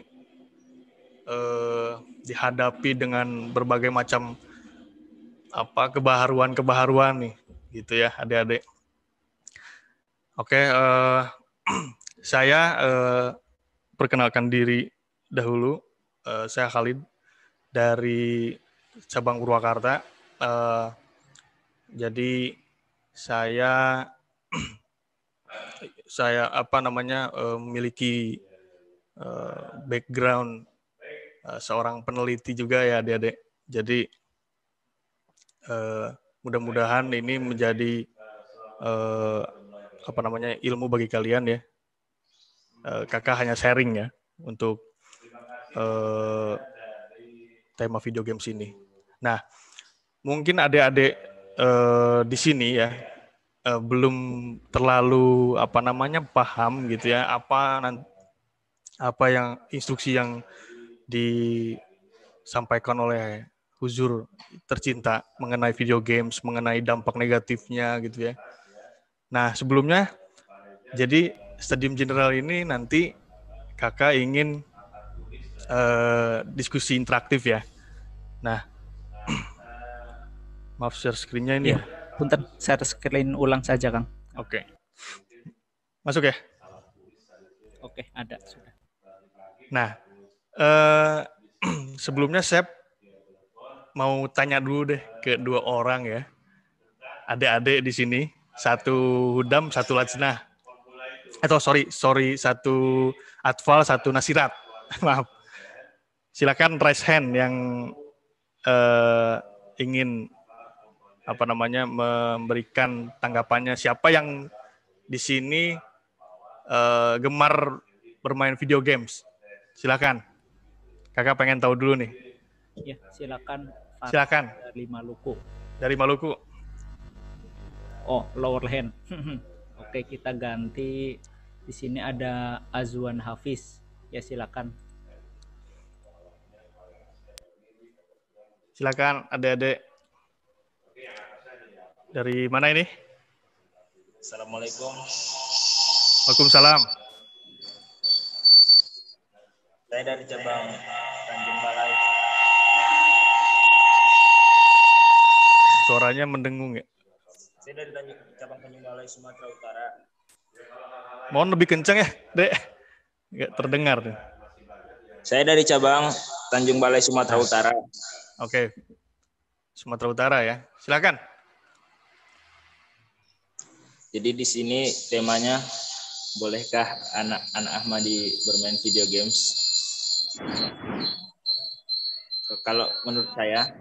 eh, dihadapi dengan berbagai macam apa kebaharuan-kebaharuan nih, gitu ya adik-adik. Oke, eh, saya eh, perkenalkan diri dahulu. Eh, saya Khalid dari cabang Purwakarta. Eh, jadi saya saya apa namanya eh, memiliki eh, background eh, seorang peneliti juga ya adik-adik. Jadi Uh, mudah-mudahan ini menjadi uh, apa namanya ilmu bagi kalian ya. Uh, kakak hanya sharing ya untuk uh, tema video games ini. Nah, mungkin adik-adik uh, di sini ya uh, belum terlalu apa namanya paham gitu ya apa apa yang instruksi yang disampaikan oleh Huzur tercinta mengenai video games, mengenai dampak negatifnya gitu ya. Nah sebelumnya, jadi Stadium General ini nanti kakak ingin uh, diskusi interaktif ya. Nah, maaf share screen-nya ini ya. ya. Punten, share screen ulang saja Kang. Oke, masuk ya? Oke, ada sudah. Nah, uh, sebelumnya saya mau tanya dulu deh ke dua orang ya, adik-adik di sini, satu Hudam, satu Lajnah, atau sorry sorry satu Atfal, satu Nasirat, maaf. Silakan raise hand yang uh, ingin apa namanya memberikan tanggapannya. Siapa yang di sini uh, gemar bermain video games? Silakan. Kakak pengen tahu dulu nih. Ya, silakan. Silakan. Dari Maluku. Dari Maluku. Oh, lower hand. Oke, kita ganti. Di sini ada Azwan Hafiz. Ya, silakan. Silakan, adik-adik. Dari mana ini? Assalamualaikum. Waalaikumsalam. Saya dari cabang Tanjung Balai. Suaranya mendengung ya? Saya dari Tanjung, cabang Tanjung Balai, Sumatera Utara. Mohon lebih kencang ya, Dek. Nggak terdengar. Nih. Saya dari cabang Tanjung Balai, Sumatera Utara. Oke. Sumatera Utara ya. Silakan. Jadi di sini temanya, bolehkah anak-anak Ahmadi bermain video games? Kalau menurut saya,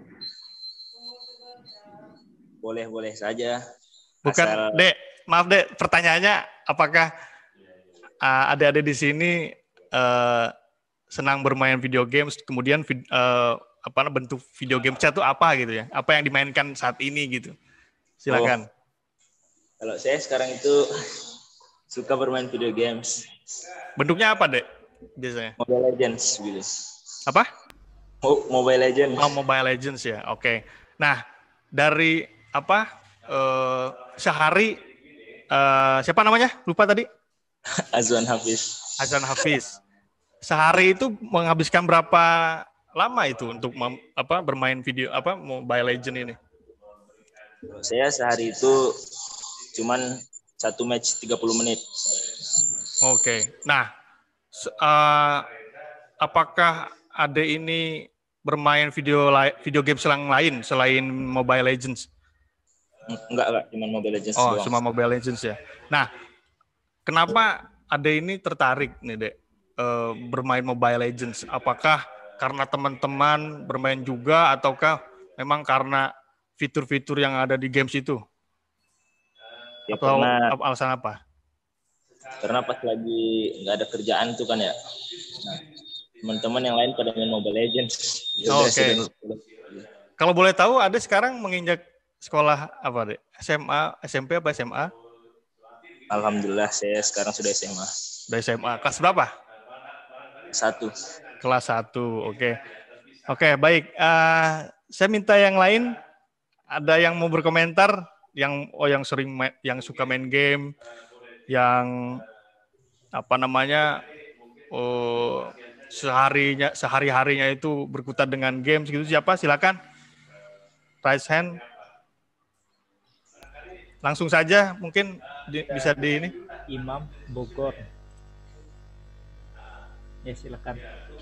boleh-boleh saja. Bukan, asal... Dek, maaf Dek, pertanyaannya apakah uh, adik-adik di sini uh, senang bermain video games, kemudian uh, apa bentuk video games itu apa gitu ya? Apa yang dimainkan saat ini gitu? Silakan. Oh, kalau saya sekarang itu suka bermain video games. Bentuknya apa Dek biasanya? Mobile Legends gitu. Apa? Oh, Mobile Legends. Oh, Mobile Legends ya. Oke. Okay. Nah, dari apa uh, sehari uh, siapa namanya lupa tadi? Azwan Hafiz. Azwan Hafiz. Sehari itu menghabiskan berapa lama itu untuk mem, apa bermain video apa Mobile Legend ini? Saya sehari itu cuman satu match tiga puluh menit. Oke. Okay. Nah, uh, apakah Ade ini bermain video video game selang lain selain Mobile Legends? Enggak, enggak, cuma Mobile Legends. Oh, doang. Cuma Mobile Legends ya. Nah, kenapa Ade ini tertarik nih, Dek, uh, bermain Mobile Legends? Apakah karena teman-teman bermain juga, ataukah memang karena fitur-fitur yang ada di games itu? Ya, atau karena, alasan apa? Karena pas lagi nggak ada kerjaan tuh kan ya. Nah, teman-teman yang lain pada main Mobile Legends. Oh, Oke. Okay. Kalau boleh tahu, Ade sekarang menginjak sekolah apa, Dek? S M A, S M P apa S M A? Alhamdulillah saya sekarang sudah S M A. Sudah S M A. Kelas berapa? Satu. Kelas satu. Oke. Oke, baik. Uh, saya minta yang lain. Ada yang mau berkomentar? Yang oh yang sering main, yang suka main game, yang apa namanya oh, seharinya sehari-harinya itu berkutat dengan games gitu. Siapa? Silakan. Raise hand. Langsung saja mungkin di, bisa di ini. Imam Bogor. Ya silakan.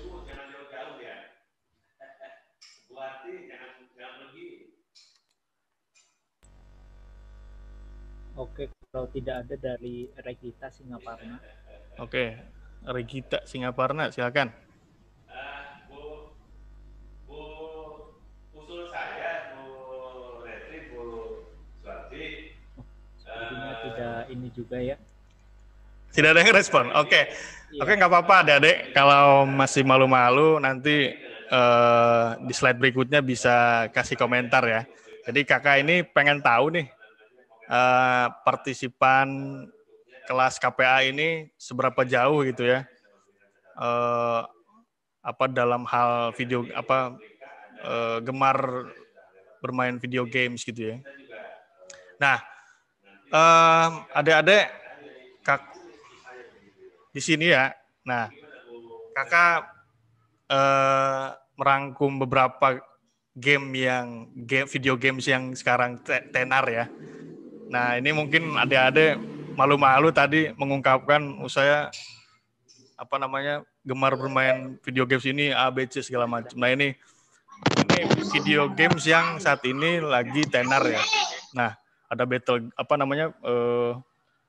Oke, kalau tidak ada dari Regita Singaparna. Oke, Regita Singaparna, silakan. Bu, Bu, usul saya, Bu Retri, Bu Suarti. Sepertinya uh, tidak ini juga ya. Tidak ada yang respon. Oke, iya. Oke, nggak apa-apa, adik-adik. Kalau masih malu-malu, nanti uh, di slide berikutnya bisa kasih komentar ya. Jadi kakak ini pengen tahu nih. Uh, partisipan kelas K P A ini seberapa jauh gitu ya, uh, apa dalam hal video apa uh, gemar bermain video games gitu ya. Nah, uh, adik-adik kak di sini ya. Nah, kakak uh, merangkum beberapa game yang game video games yang sekarang tenar ya. Nah, ini mungkin adik-adik malu-malu tadi mengungkapkan oh, saya apa namanya gemar bermain video games ini A B C segala macam. Nah, ini ini video games yang saat ini lagi tenar ya. Nah, ada battle apa namanya uh,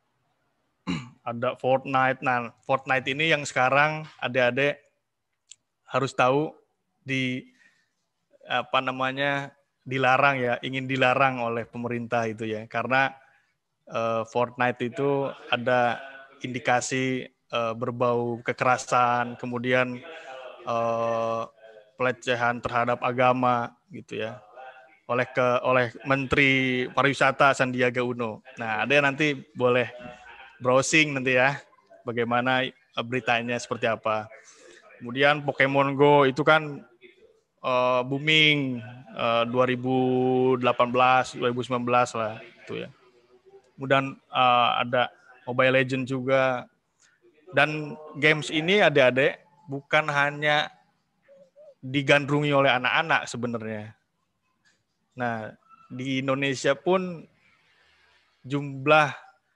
ada Fortnite. Nah, Fortnite ini yang sekarang adik-adik harus tahu di apa namanya dilarang ya, ingin dilarang oleh pemerintah itu ya, karena uh, Fortnite itu ada indikasi uh, berbau kekerasan, kemudian uh, pelecehan terhadap agama gitu ya, oleh ke oleh Menteri Pariwisata Sandiaga Uno. Nah, ada nanti boleh browsing nanti ya, bagaimana beritanya seperti apa. Kemudian Pokemon Go itu kan Uh, booming uh, dua ribu delapan belas, dua ribu sembilan belas lah itu ya. Kemudian uh, ada Mobile Legends juga. Dan games ini adik-adik bukan hanya digandrungi oleh anak-anak sebenarnya. Nah, di Indonesia pun jumlah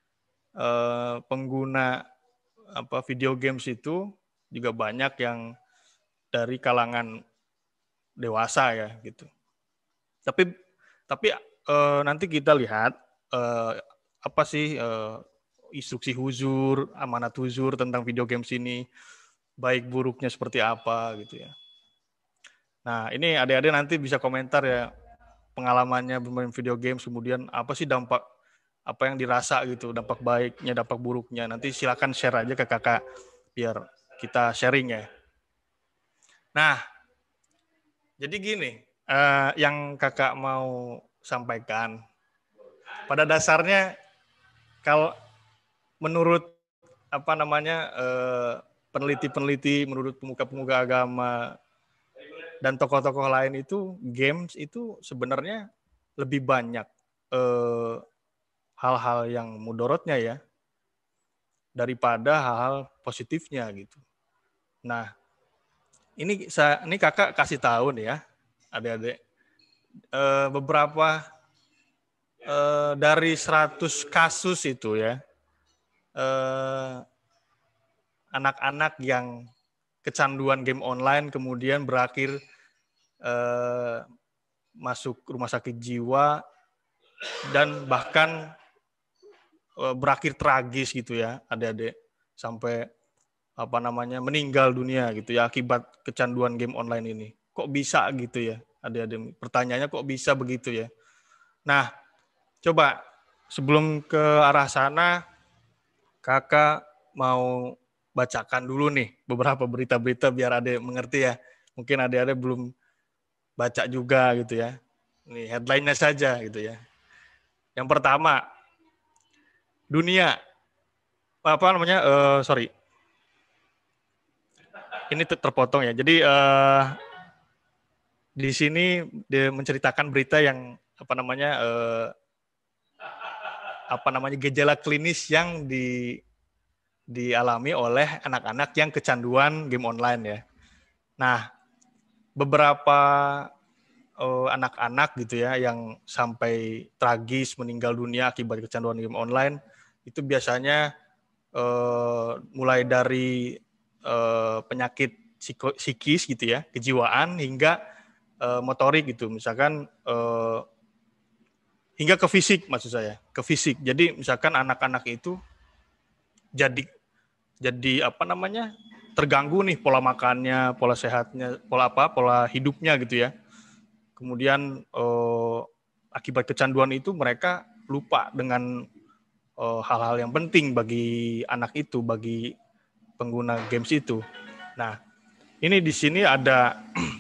uh, pengguna apa video games itu juga banyak yang dari kalangan dewasa ya gitu. Tapi tapi eh, nanti kita lihat eh, apa sih eh, instruksi huzur, amanat huzur tentang video games ini, baik buruknya seperti apa gitu ya. Nah, ini adik-adik nanti bisa komentar ya pengalamannya bermain video games, kemudian apa sih dampak apa yang dirasa gitu, dampak baiknya, dampak buruknya. Nanti silakan share aja ke kakak biar kita sharing ya. Nah, jadi gini, uh, yang kakak mau sampaikan, pada dasarnya kalau menurut apa namanya uh, peneliti-peneliti, menurut pemuka-pemuka agama dan tokoh-tokoh lain itu, games itu sebenarnya lebih banyak uh, hal-hal yang mudorotnya ya daripada hal-hal positifnya gitu. Nah, Ini saya, ini kakak kasih tahu nih ya, adik-adik, e, beberapa e, dari seratus kasus itu ya, anak-anak yang kecanduan game online kemudian berakhir e, masuk rumah sakit jiwa dan bahkan e, berakhir tragis gitu ya, adik-adik, sampai apa namanya meninggal dunia gitu ya akibat kecanduan game online ini. Kok bisa gitu ya? Adik-adik, pertanyaannya kok bisa begitu ya? Nah, coba sebelum ke arah sana, kakak mau bacakan dulu nih beberapa berita-berita biar adik mengerti ya. Mungkin adik-adik belum baca juga gitu ya. Nih headline-nya saja gitu ya. Yang pertama, dunia apa namanya? Uh, sorry. Ini terpotong ya. Jadi uh, di sini dia menceritakan berita yang apa namanya uh, apa namanya gejala klinis yang di dialami oleh anak-anak yang kecanduan game online ya. Nah, beberapa uh, anak-anak gitu ya yang sampai tragis meninggal dunia akibat kecanduan game online itu biasanya uh, mulai dari uh, penyakit psiko, psikis gitu ya, kejiwaan hingga uh, motorik gitu. Misalkan uh, hingga ke fisik maksud saya, ke fisik. Jadi misalkan anak-anak itu jadi jadi apa namanya? terganggu nih pola makannya, pola sehatnya, pola apa? pola hidupnya gitu ya. Kemudian eh, akibat kecanduan itu mereka lupa dengan eh, hal-hal yang penting bagi anak itu, bagi pengguna games itu. Nah, ini di sini ada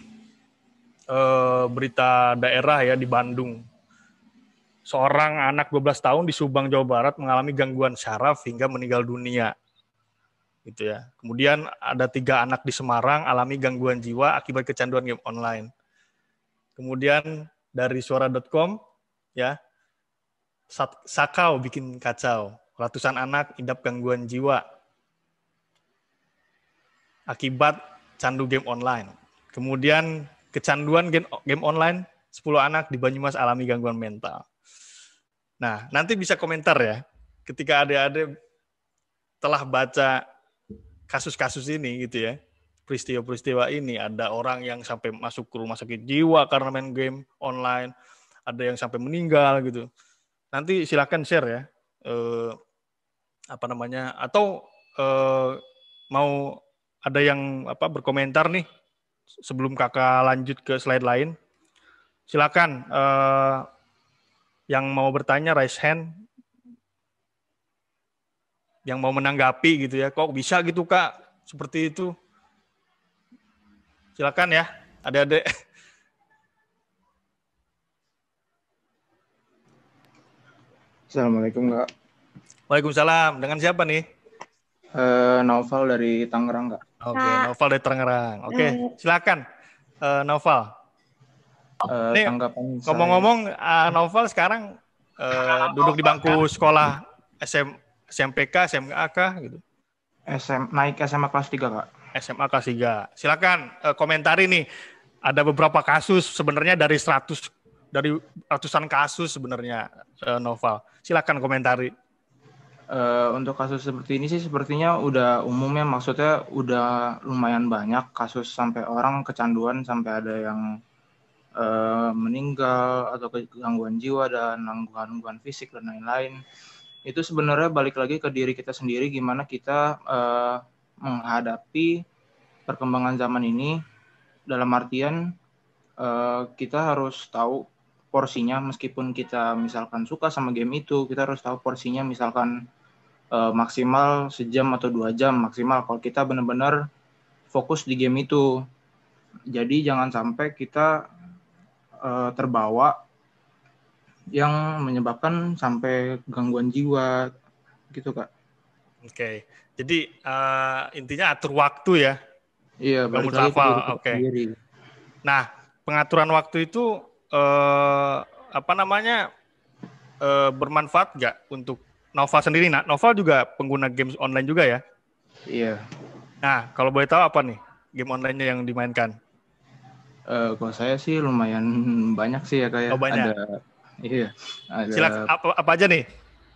eh, berita daerah ya di Bandung. Seorang anak dua belas tahun di Subang, Jawa Barat mengalami gangguan syaraf hingga meninggal dunia. Gitu ya. Kemudian ada tiga anak di Semarang alami gangguan jiwa akibat kecanduan game online. Kemudian dari suara dot com ya, Sakau bikin kacau. Ratusan anak idap gangguan jiwa akibat candu game online. Kemudian kecanduan game, game online, sepuluh anak di Banyumas alami gangguan mental. Nah, nanti bisa komentar ya, ketika adik-adik telah baca kasus-kasus ini gitu ya, peristiwa-peristiwa ini, ada orang yang sampai masuk ke rumah sakit jiwa karena main game online, ada yang sampai meninggal gitu. Nanti silakan share ya, eh, apa namanya, atau eh, mau ada yang apa berkomentar nih sebelum kakak lanjut ke slide lain. Silakan eh, yang mau bertanya raise hand. Yang mau menanggapi gitu ya, kok bisa gitu Kak, seperti itu. Silakan ya, adik-adik. Assalamualaikum Kak. Waalaikumsalam, dengan siapa nih? Uh, Noval dari Tangerang Kak. Oke, okay, Noval dari Tangerang. Oke, okay, silakan uh, Noval. Uh, nih, ngomong-ngomong, uh, Noval sekarang uh, duduk di bangku sekolah S M S M P K, S M A K gitu. S M naik S M A kelas tiga, Kak. S M A kelas tiga. Silakan uh, komentari nih. Ada beberapa kasus sebenarnya dari seratus dari ratusan kasus sebenarnya uh, Noval. Silakan komentari. Uh, untuk kasus seperti ini sih sepertinya udah umumnya, maksudnya udah lumayan banyak kasus sampai orang kecanduan sampai ada yang uh, meninggal atau gangguan jiwa dan gangguan fisik dan lain-lain. Itu sebenarnya balik lagi ke diri kita sendiri, gimana kita uh, menghadapi perkembangan zaman ini, dalam artian uh, kita harus tahu porsinya, meskipun kita misalkan suka sama game itu, kita harus tahu porsinya, misalkan uh, maksimal sejam atau dua jam maksimal kalau kita benar-benar fokus di game itu. Jadi jangan sampai kita uh, terbawa yang menyebabkan sampai gangguan jiwa gitu Kak. Oke, jadi uh, intinya atur waktu ya. Iya, balik lagi ke Oke. Nah, pengaturan waktu itu uh, apa namanya uh, bermanfaat nggak untuk Noval sendiri? Nah, Noval juga pengguna games online juga ya? Iya. Nah, kalau boleh tahu apa nih game online-nya yang dimainkan? Uh, kalau saya sih lumayan banyak sih ya kayak. Oh, banyak. Ada Iya. Ada Silakan, apa, apa aja nih?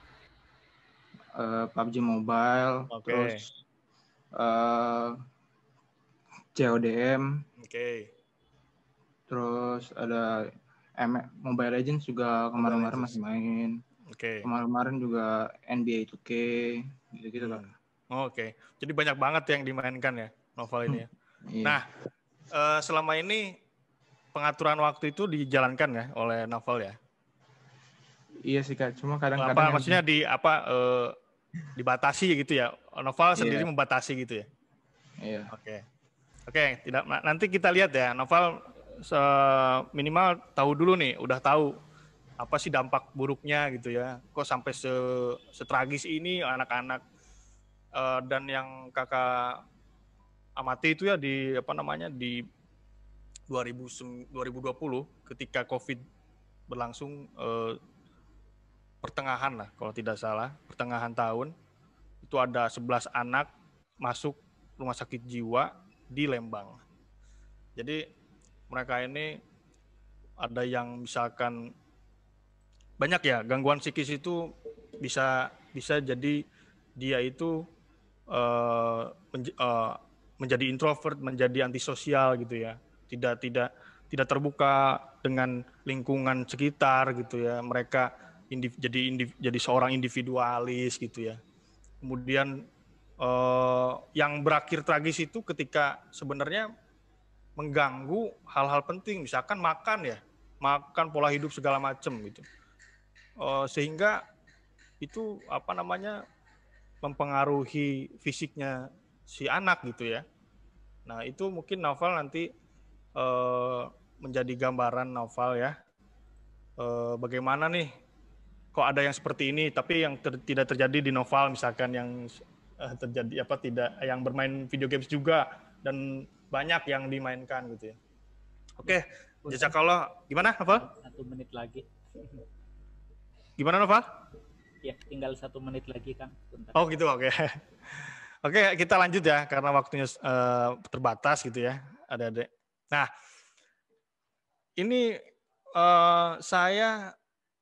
Uh, P U B G Mobile, okay. Terus uh, C O D M, Oke. Okay. Terus ada M Mobile Legends juga kemarin-kemarin masih main. Oke. Okay. Kemarin-kemarin juga N B A two K, gitu-gitu lah. Hmm. Oh, Oke, okay. Jadi banyak banget yang dimainkan ya Noval ini ya. Iya. Nah, uh, selama ini pengaturan waktu itu dijalankan ya oleh Noval ya? Iya sih Kak, cuma kadang-kadang apa maksudnya di apa uh, dibatasi gitu ya. Noval Iya. sendiri membatasi gitu ya. Iya. Oke. Oke, tidak nanti kita lihat ya. Noval minimal tahu dulu nih, udah tahu apa sih dampak buruknya gitu ya. Kok sampai se setragis ini anak-anak uh, dan yang kakak amati itu ya di apa namanya di dua ribu dua puluh ketika Covid berlangsung uh, pertengahan lah kalau tidak salah, pertengahan tahun itu ada sebelas anak masuk rumah sakit jiwa di Lembang. Jadi mereka ini ada yang misalkan banyak ya gangguan psikis itu bisa bisa jadi dia itu uh, menj uh, menjadi introvert, menjadi antisosial gitu ya. Tidak tidak tidak terbuka dengan lingkungan sekitar gitu ya. Mereka indiv jadi indiv jadi seorang individualis gitu ya. Kemudian uh, yang berakhir tragis itu ketika sebenarnya mengganggu hal-hal penting, misalkan makan ya, makan, pola hidup segala macam gitu. Uh, sehingga itu apa namanya mempengaruhi fisiknya si anak gitu ya. Nah itu mungkin Naufal nanti uh, menjadi gambaran Naufal ya. Uh, bagaimana nih kok ada yang seperti ini, tapi yang ter tidak terjadi di Naufal misalkan yang uh, terjadi apa tidak yang bermain video games juga dan banyak yang dimainkan gitu ya. Oke, okay. Jazakallah. Gimana Naufal? Satu menit lagi. Gimana Naufal? Ya, tinggal satu menit lagi kan. Bentar. Oh gitu, oke. Okay. Oke, okay, kita lanjut ya karena waktunya uh, terbatas gitu ya, adik-adik. Nah, ini uh, saya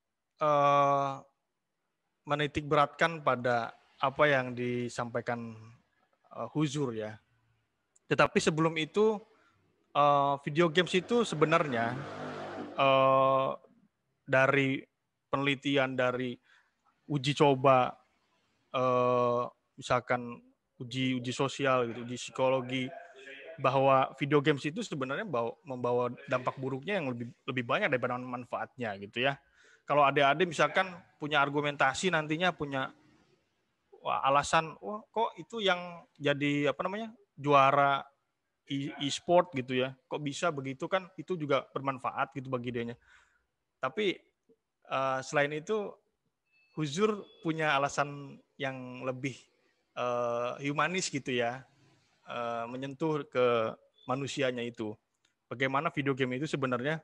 uh, menitik beratkan pada apa yang disampaikan uh, Huzur ya. Tetapi sebelum itu, uh, video games itu sebenarnya uh, dari penelitian, dari uji coba, uh, misalkan uji uji sosial gitu, uji psikologi, bahwa video games itu sebenarnya bawa, membawa dampak buruknya yang lebih lebih banyak daripada manfaatnya gitu ya. Kalau adik-adik misalkan punya argumentasi nantinya punya wah, alasan, wah kok itu yang jadi apa namanya juara e-sport gitu ya, kok bisa begitu kan itu juga bermanfaat gitu bagi dianya. Tapi uh, selain itu Huzur punya alasan yang lebih uh, humanis gitu ya, uh, menyentuh ke manusianya itu. Bagaimana video game itu sebenarnya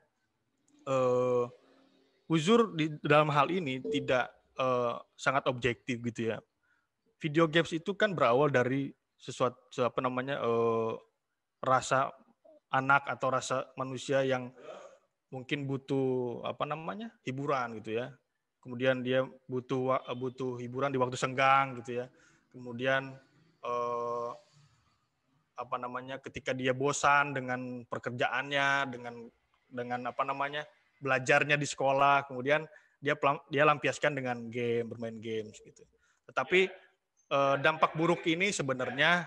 uh, Huzur di dalam hal ini tidak uh, sangat objektif gitu ya. Video games itu kan berawal dari sesuatu apa namanya uh, rasa anak atau rasa manusia yang mungkin butuh apa namanya hiburan gitu ya. Kemudian dia butuh butuh hiburan di waktu senggang gitu ya. Kemudian eh, apa namanya ketika dia bosan dengan pekerjaannya, dengan dengan apa namanya belajarnya di sekolah, kemudian dia dia lampiaskan dengan game, bermain games gitu. Tetapi eh, dampak buruk ini sebenarnya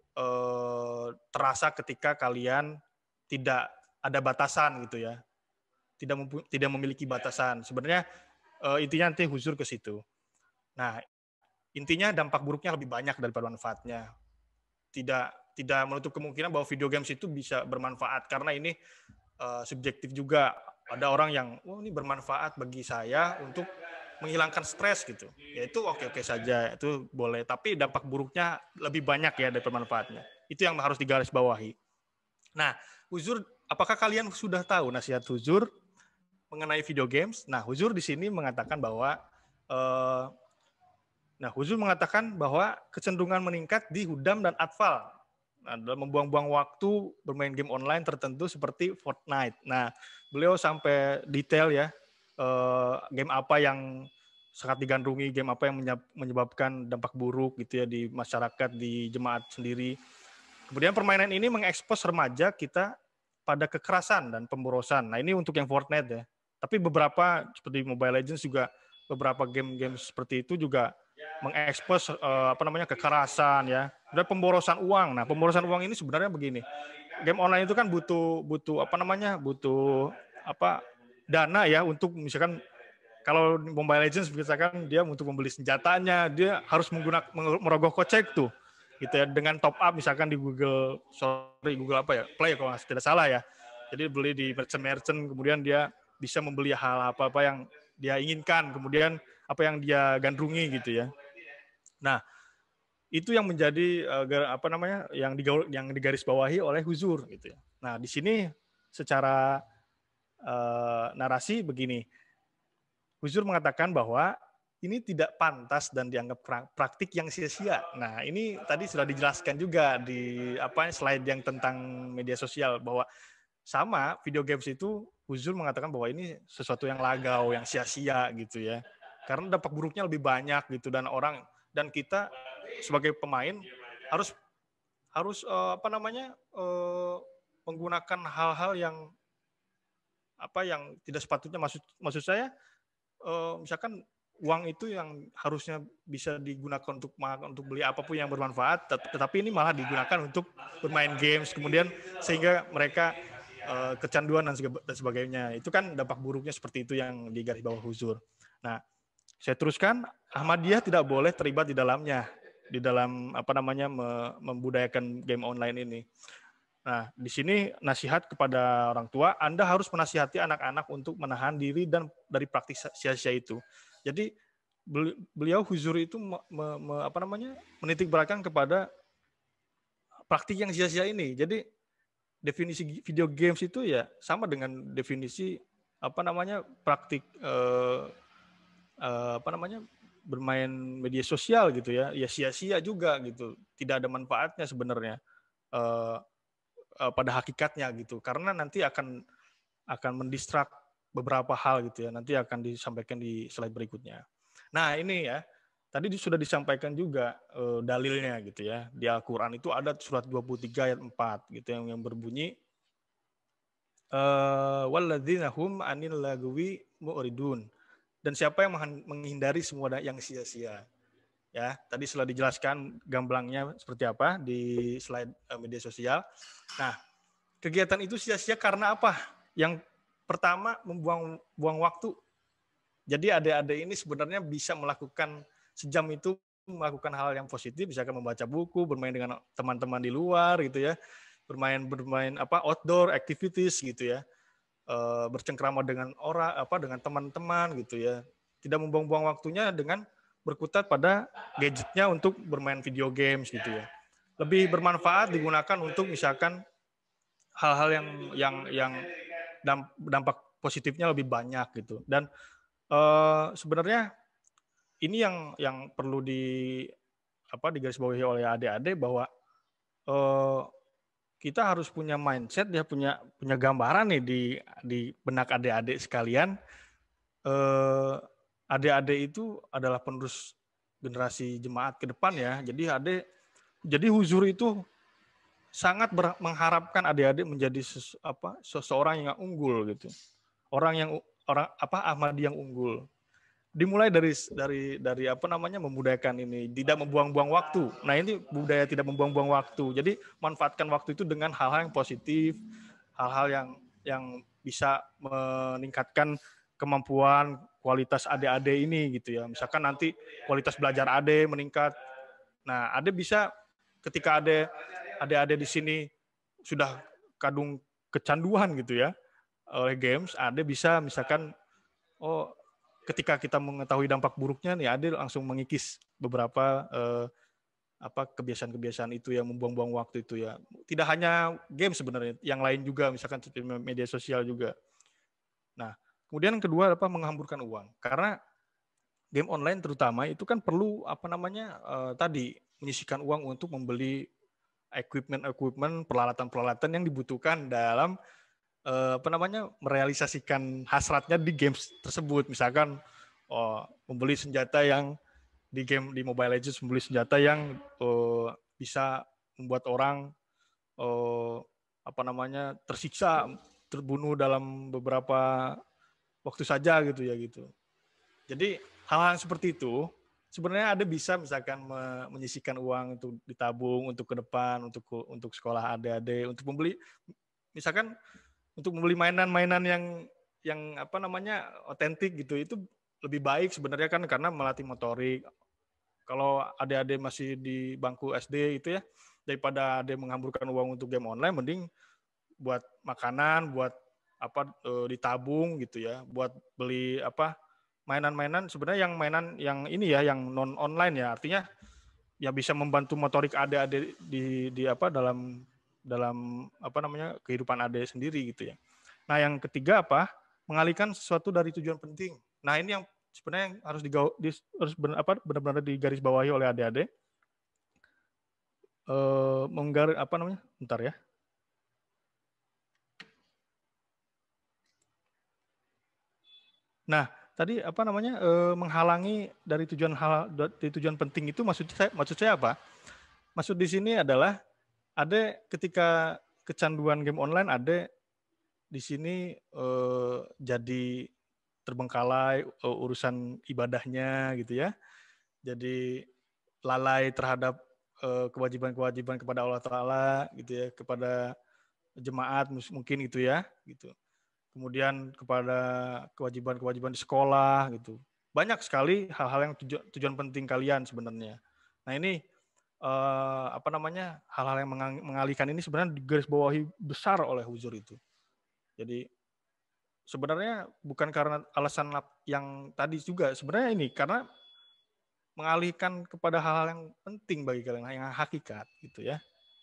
eh, terasa ketika kalian tidak ada batasan gitu ya. Tidak tidak memiliki batasan. Sebenarnya Uh, intinya nanti Huzur ke situ. Nah, intinya dampak buruknya lebih banyak daripada manfaatnya. Tidak tidak menutup kemungkinan bahwa video games itu bisa bermanfaat karena ini uh, subjektif juga. Ada orang yang, oh ini bermanfaat bagi saya untuk menghilangkan stres gitu. Ya itu oke-oke saja, itu boleh. Tapi dampak buruknya lebih banyak ya daripada manfaatnya. Itu yang harus digarisbawahi. Nah, Huzur, apakah kalian sudah tahu nasihat Huzur mengenai video games? Nah, Huzur di sini mengatakan bahwa uh, nah, Huzur mengatakan bahwa kecenderungan meningkat di Hudam dan Atfal. Nah, dalam membuang-buang waktu bermain game online tertentu seperti Fortnite. Nah, beliau sampai detail ya, uh, game apa yang sangat digandrungi, game apa yang menyebabkan dampak buruk gitu ya di masyarakat, di jemaat sendiri. Kemudian permainan ini mengekspos remaja kita pada kekerasan dan pemborosan. Nah, ini untuk yang Fortnite ya. Tapi beberapa seperti Mobile Legends juga beberapa game-game seperti itu juga mengekspos uh, apa namanya kekerasan ya, dan pemborosan uang. Nah, pemborosan uang ini sebenarnya begini. Game online itu kan butuh butuh apa namanya? butuh apa? dana ya untuk misalkan kalau Mobile Legends misalkan dia untuk membeli senjatanya, dia harus menggunakan merogoh kocek tuh. Gitu ya, dengan top up misalkan di Google sorry Google apa ya? Play kalau tidak salah ya. Jadi beli di merchant-merchant, kemudian dia bisa membeli hal apa-apa yang dia inginkan, kemudian apa yang dia gandrungi gitu ya. Nah, itu yang menjadi uh, apa namanya yang digaul, yang digarisbawahi oleh Huzur gitu ya. Nah, di sini secara uh, narasi begini. Huzur mengatakan bahwa ini tidak pantas dan dianggap praktik yang sia-sia. Nah, ini tadi sudah dijelaskan juga di apa slide yang tentang media sosial bahwa sama video games itu Huzur mengatakan bahwa ini sesuatu yang lagau, yang sia-sia gitu ya. Karena dampak buruknya lebih banyak gitu dan orang dan kita sebagai pemain harus harus uh, apa namanya uh, menggunakan hal-hal yang apa yang tidak sepatutnya maksud maksud saya uh, misalkan uang itu yang harusnya bisa digunakan untuk untuk beli apapun yang bermanfaat, tetapi ini malah digunakan untuk bermain games kemudian sehingga mereka uh, kecanduan dan sebagainya. Itu kan dampak buruknya seperti itu yang digaris bawah Huzur. Nah, saya teruskan, Ahmadiyah tidak boleh terlibat di dalamnya, di dalam apa namanya membudayakan game online ini. Nah, di sini nasihat kepada orang tua, Anda harus menasihati anak-anak untuk menahan diri dan dari praktik sia-sia itu. Jadi beliau Huzur itu me, me, apa namanya menitik beratkan kepada praktik yang sia-sia ini. Jadi definisi video games itu ya sama dengan definisi apa namanya praktik eh, Uh, apa namanya bermain media sosial gitu ya, ya sia-sia juga gitu, tidak ada manfaatnya sebenarnya uh, uh, pada hakikatnya gitu, karena nanti akan akan mendistrak beberapa hal gitu ya, nanti akan disampaikan di slide berikutnya. Nah ini ya, tadi sudah disampaikan juga uh, dalilnya gitu ya, di Al-Quran itu ada surat dua puluh tiga ayat empat gitu yang, yang berbunyi uh, walladzina hum anil lagwi mu'ridun. Dan siapa yang menghindari semua yang sia-sia. Ya, tadi sudah dijelaskan gamblangnya seperti apa di slide media sosial. Nah, kegiatan itu sia-sia karena apa? Yang pertama membuang buang waktu. Jadi adik-adik ini sebenarnya bisa melakukan sejam itu melakukan hal yang positif, misalkan membaca buku, bermain dengan teman-teman di luar gitu ya. Bermain bermain apa outdoor activities gitu ya. Uh, bercengkrama dengan orang apa dengan teman-teman gitu ya, tidak membuang-buang waktunya dengan berkutat pada gadgetnya untuk bermain video games gitu ya, lebih bermanfaat digunakan untuk misalkan hal-hal yang yang yang dampak positifnya lebih banyak gitu. Dan uh, sebenarnya ini yang yang perlu di apa digarisbawahi oleh adik-adik bahwa uh, kita harus punya mindset ya, punya punya gambaran nih di di benak adik-adik sekalian. Eh, adik-adik itu adalah penerus generasi jemaat ke depan ya. Jadi adik, jadi Huzur itu sangat ber, mengharapkan adik-adik menjadi ses, apa seseorang yang unggul gitu. Orang yang orang apa Ahmadi yang unggul. Dimulai dari dari dari apa namanya membudayakan ini, tidak membuang-buang waktu. Nah ini budaya tidak membuang-buang waktu. Jadi manfaatkan waktu itu dengan hal-hal yang positif, hal-hal yang yang bisa meningkatkan kemampuan kualitas adik-adik ini gitu ya. Misalkan nanti kualitas belajar adik meningkat. Nah adik bisa ketika adik adik-adik di sini sudah kadung kecanduan gitu ya oleh games, adik bisa misalkan oh ketika kita mengetahui dampak buruknya nih, Adil langsung mengikis beberapa eh, apa kebiasaan-kebiasaan itu yang membuang-buang waktu itu ya. Tidak hanya game sebenarnya, yang lain juga, misalkan media sosial juga. Nah, kemudian yang kedua apa menghamburkan uang, karena game online terutama itu kan perlu apa namanya eh, tadi menyisihkan uang untuk membeli equipment-equipment, peralatan-peralatan yang dibutuhkan dalam apa namanya merealisasikan hasratnya di games tersebut, misalkan oh, membeli senjata yang di game di Mobile Legends, membeli senjata yang oh, bisa membuat orang oh, apa namanya tersiksa, terbunuh dalam beberapa waktu saja gitu ya gitu. Jadi hal-hal seperti itu sebenarnya ada bisa misalkan menyisihkan uang untuk ditabung untuk ke depan, untuk untuk sekolah adik-adik, untuk membeli misalkan untuk membeli mainan-mainan yang yang apa namanya otentik gitu, itu lebih baik sebenarnya kan karena melatih motorik. Kalau adik-adik masih di bangku S D itu ya, daripada adik menghamburkan uang untuk game online, mending buat makanan, buat apa e, ditabung gitu ya, buat beli apa mainan-mainan sebenarnya yang mainan yang ini ya, yang non online ya, artinya ya bisa membantu motorik adik-adik di di apa dalam dalam apa namanya kehidupan adik sendiri gitu ya. Nah yang ketiga apa mengalihkan sesuatu dari tujuan penting. Nah ini yang sebenarnya yang harus digau, di, harus benar, apa, benar-benar digarisbawahi oleh adik-adik. Uh, menggaris apa namanya? Bentar ya. Nah, tadi apa namanya uh, menghalangi dari tujuan hal dari tujuan penting itu maksud saya maksud saya apa? Maksud di sini adalah ada ketika kecanduan game online ada di sini uh, jadi terbengkalai uh, urusan ibadahnya gitu ya. Jadi lalai terhadap uh, kewajiban-kewajiban kepada Allah Ta'ala gitu ya, kepada jemaat mungkin itu ya gitu. Kemudian kepada kewajiban-kewajiban di sekolah gitu. Banyak sekali hal-hal yang tuju, tujuan penting kalian sebenarnya. Nah ini eh, apa namanya hal-hal yang mengalihkan ini sebenarnya digarisbawahi besar oleh Huzur itu. Jadi sebenarnya bukan karena alasan yang tadi juga, sebenarnya ini karena mengalihkan kepada hal-hal yang penting bagi kalian, yang hakikat gitu ya.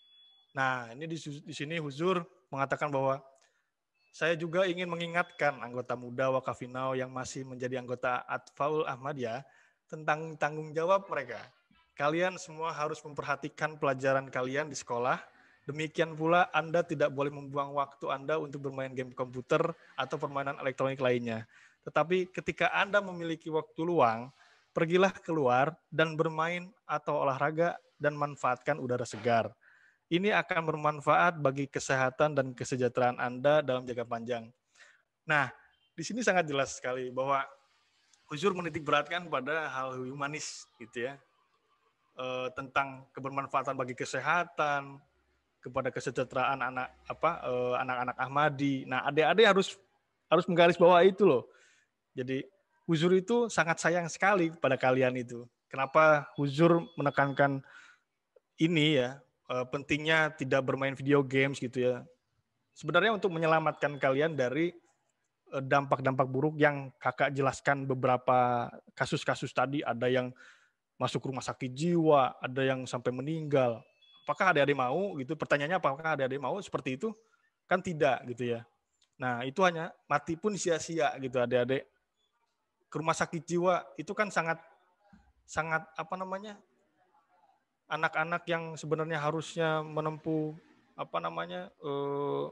Nah ini di, di sini Huzur mengatakan bahwa saya juga ingin mengingatkan anggota muda Wakafinau yang masih menjadi anggota Atfaul Ahmadiyah tentang tanggung jawab mereka. Kalian semua harus memperhatikan pelajaran kalian di sekolah. Demikian pula Anda tidak boleh membuang waktu Anda untuk bermain game komputer atau permainan elektronik lainnya. Tetapi ketika Anda memiliki waktu luang, pergilah keluar dan bermain atau olahraga dan manfaatkan udara segar. Ini akan bermanfaat bagi kesehatan dan kesejahteraan Anda dalam jangka panjang. Nah, di sini sangat jelas sekali bahwa Huzur menitik beratkan pada hal humanis gitu ya. E, tentang kebermanfaatan bagi kesehatan, kepada kesejahteraan anak apa e, anak-anak Ahmadi. Nah, adik-adik harus harus menggarisbawahi itu loh. Jadi Huzur itu sangat sayang sekali pada kalian itu. Kenapa Huzur menekankan ini ya? Uh, pentingnya tidak bermain video games gitu ya. Sebenarnya untuk menyelamatkan kalian dari uh, dampak-dampak buruk yang kakak jelaskan beberapa kasus-kasus tadi. Ada yang masuk rumah sakit jiwa, ada yang sampai meninggal. Apakah adik-adik mau gitu? Pertanyaannya apakah adik-adik mau seperti itu? Kan tidak gitu ya. Nah itu hanya mati pun sia-sia gitu adik-adik. Ke rumah sakit jiwa itu kan sangat sangat apa namanya? Anak-anak yang sebenarnya harusnya menempuh apa namanya eh,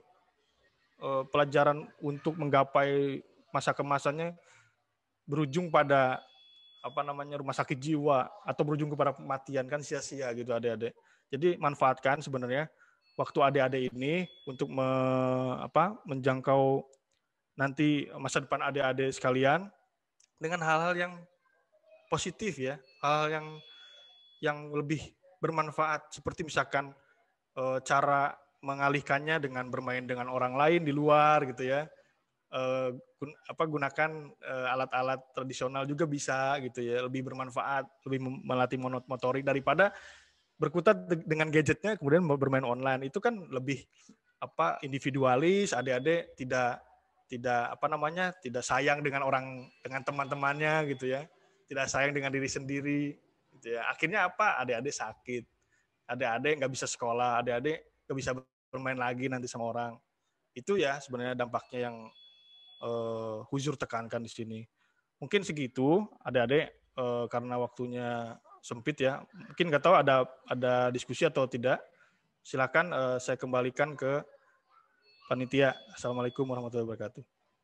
eh, pelajaran untuk menggapai masa kemasannya berujung pada apa namanya rumah sakit jiwa atau berujung kepada kematian, kan sia-sia gitu adik-adik. Jadi manfaatkan sebenarnya waktu adik-adik ini untuk me, apa, menjangkau nanti masa depan adik-adik sekalian dengan hal-hal yang positif ya, hal-hal yang yang lebih bermanfaat, seperti misalkan e, cara mengalihkannya dengan bermain dengan orang lain di luar gitu ya, e, gun, apa gunakan e, alat-alat tradisional juga bisa gitu ya, lebih bermanfaat, lebih melatih motorik daripada berkutat dengan gadgetnya kemudian bermain online. Itu kan lebih apa individualis, adik-adik tidak tidak apa namanya tidak sayang dengan orang, dengan teman-temannya gitu ya, tidak sayang dengan diri sendiri. Gitu ya. Akhirnya apa? Adik-adik sakit, adik-adik nggak bisa sekolah, adik-adik nggak bisa bermain lagi nanti sama orang. Itu ya sebenarnya dampaknya yang uh, Huzur tekankan di sini. Mungkin segitu, adik-adik uh, karena waktunya sempit ya. Mungkin nggak tahu ada ada diskusi atau tidak. Silakan uh, saya kembalikan ke panitia. Assalamualaikum warahmatullahi wabarakatuh.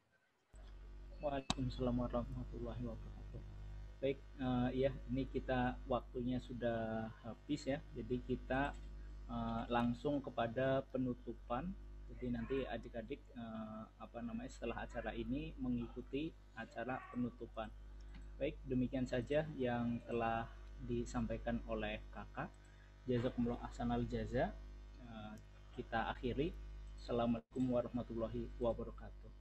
Waalaikumsalam warahmatullahi wabarakatuh. Baik, uh, ya ini kita waktunya sudah habis ya, jadi kita uh, langsung kepada penutupan. Jadi nanti adik-adik uh, apa namanya setelah acara ini mengikuti acara penutupan. Baik, demikian saja yang telah disampaikan oleh kakak. Jazakumullah ahsanal jaza. Uh, kita akhiri. Assalamualaikum warahmatullahi wabarakatuh.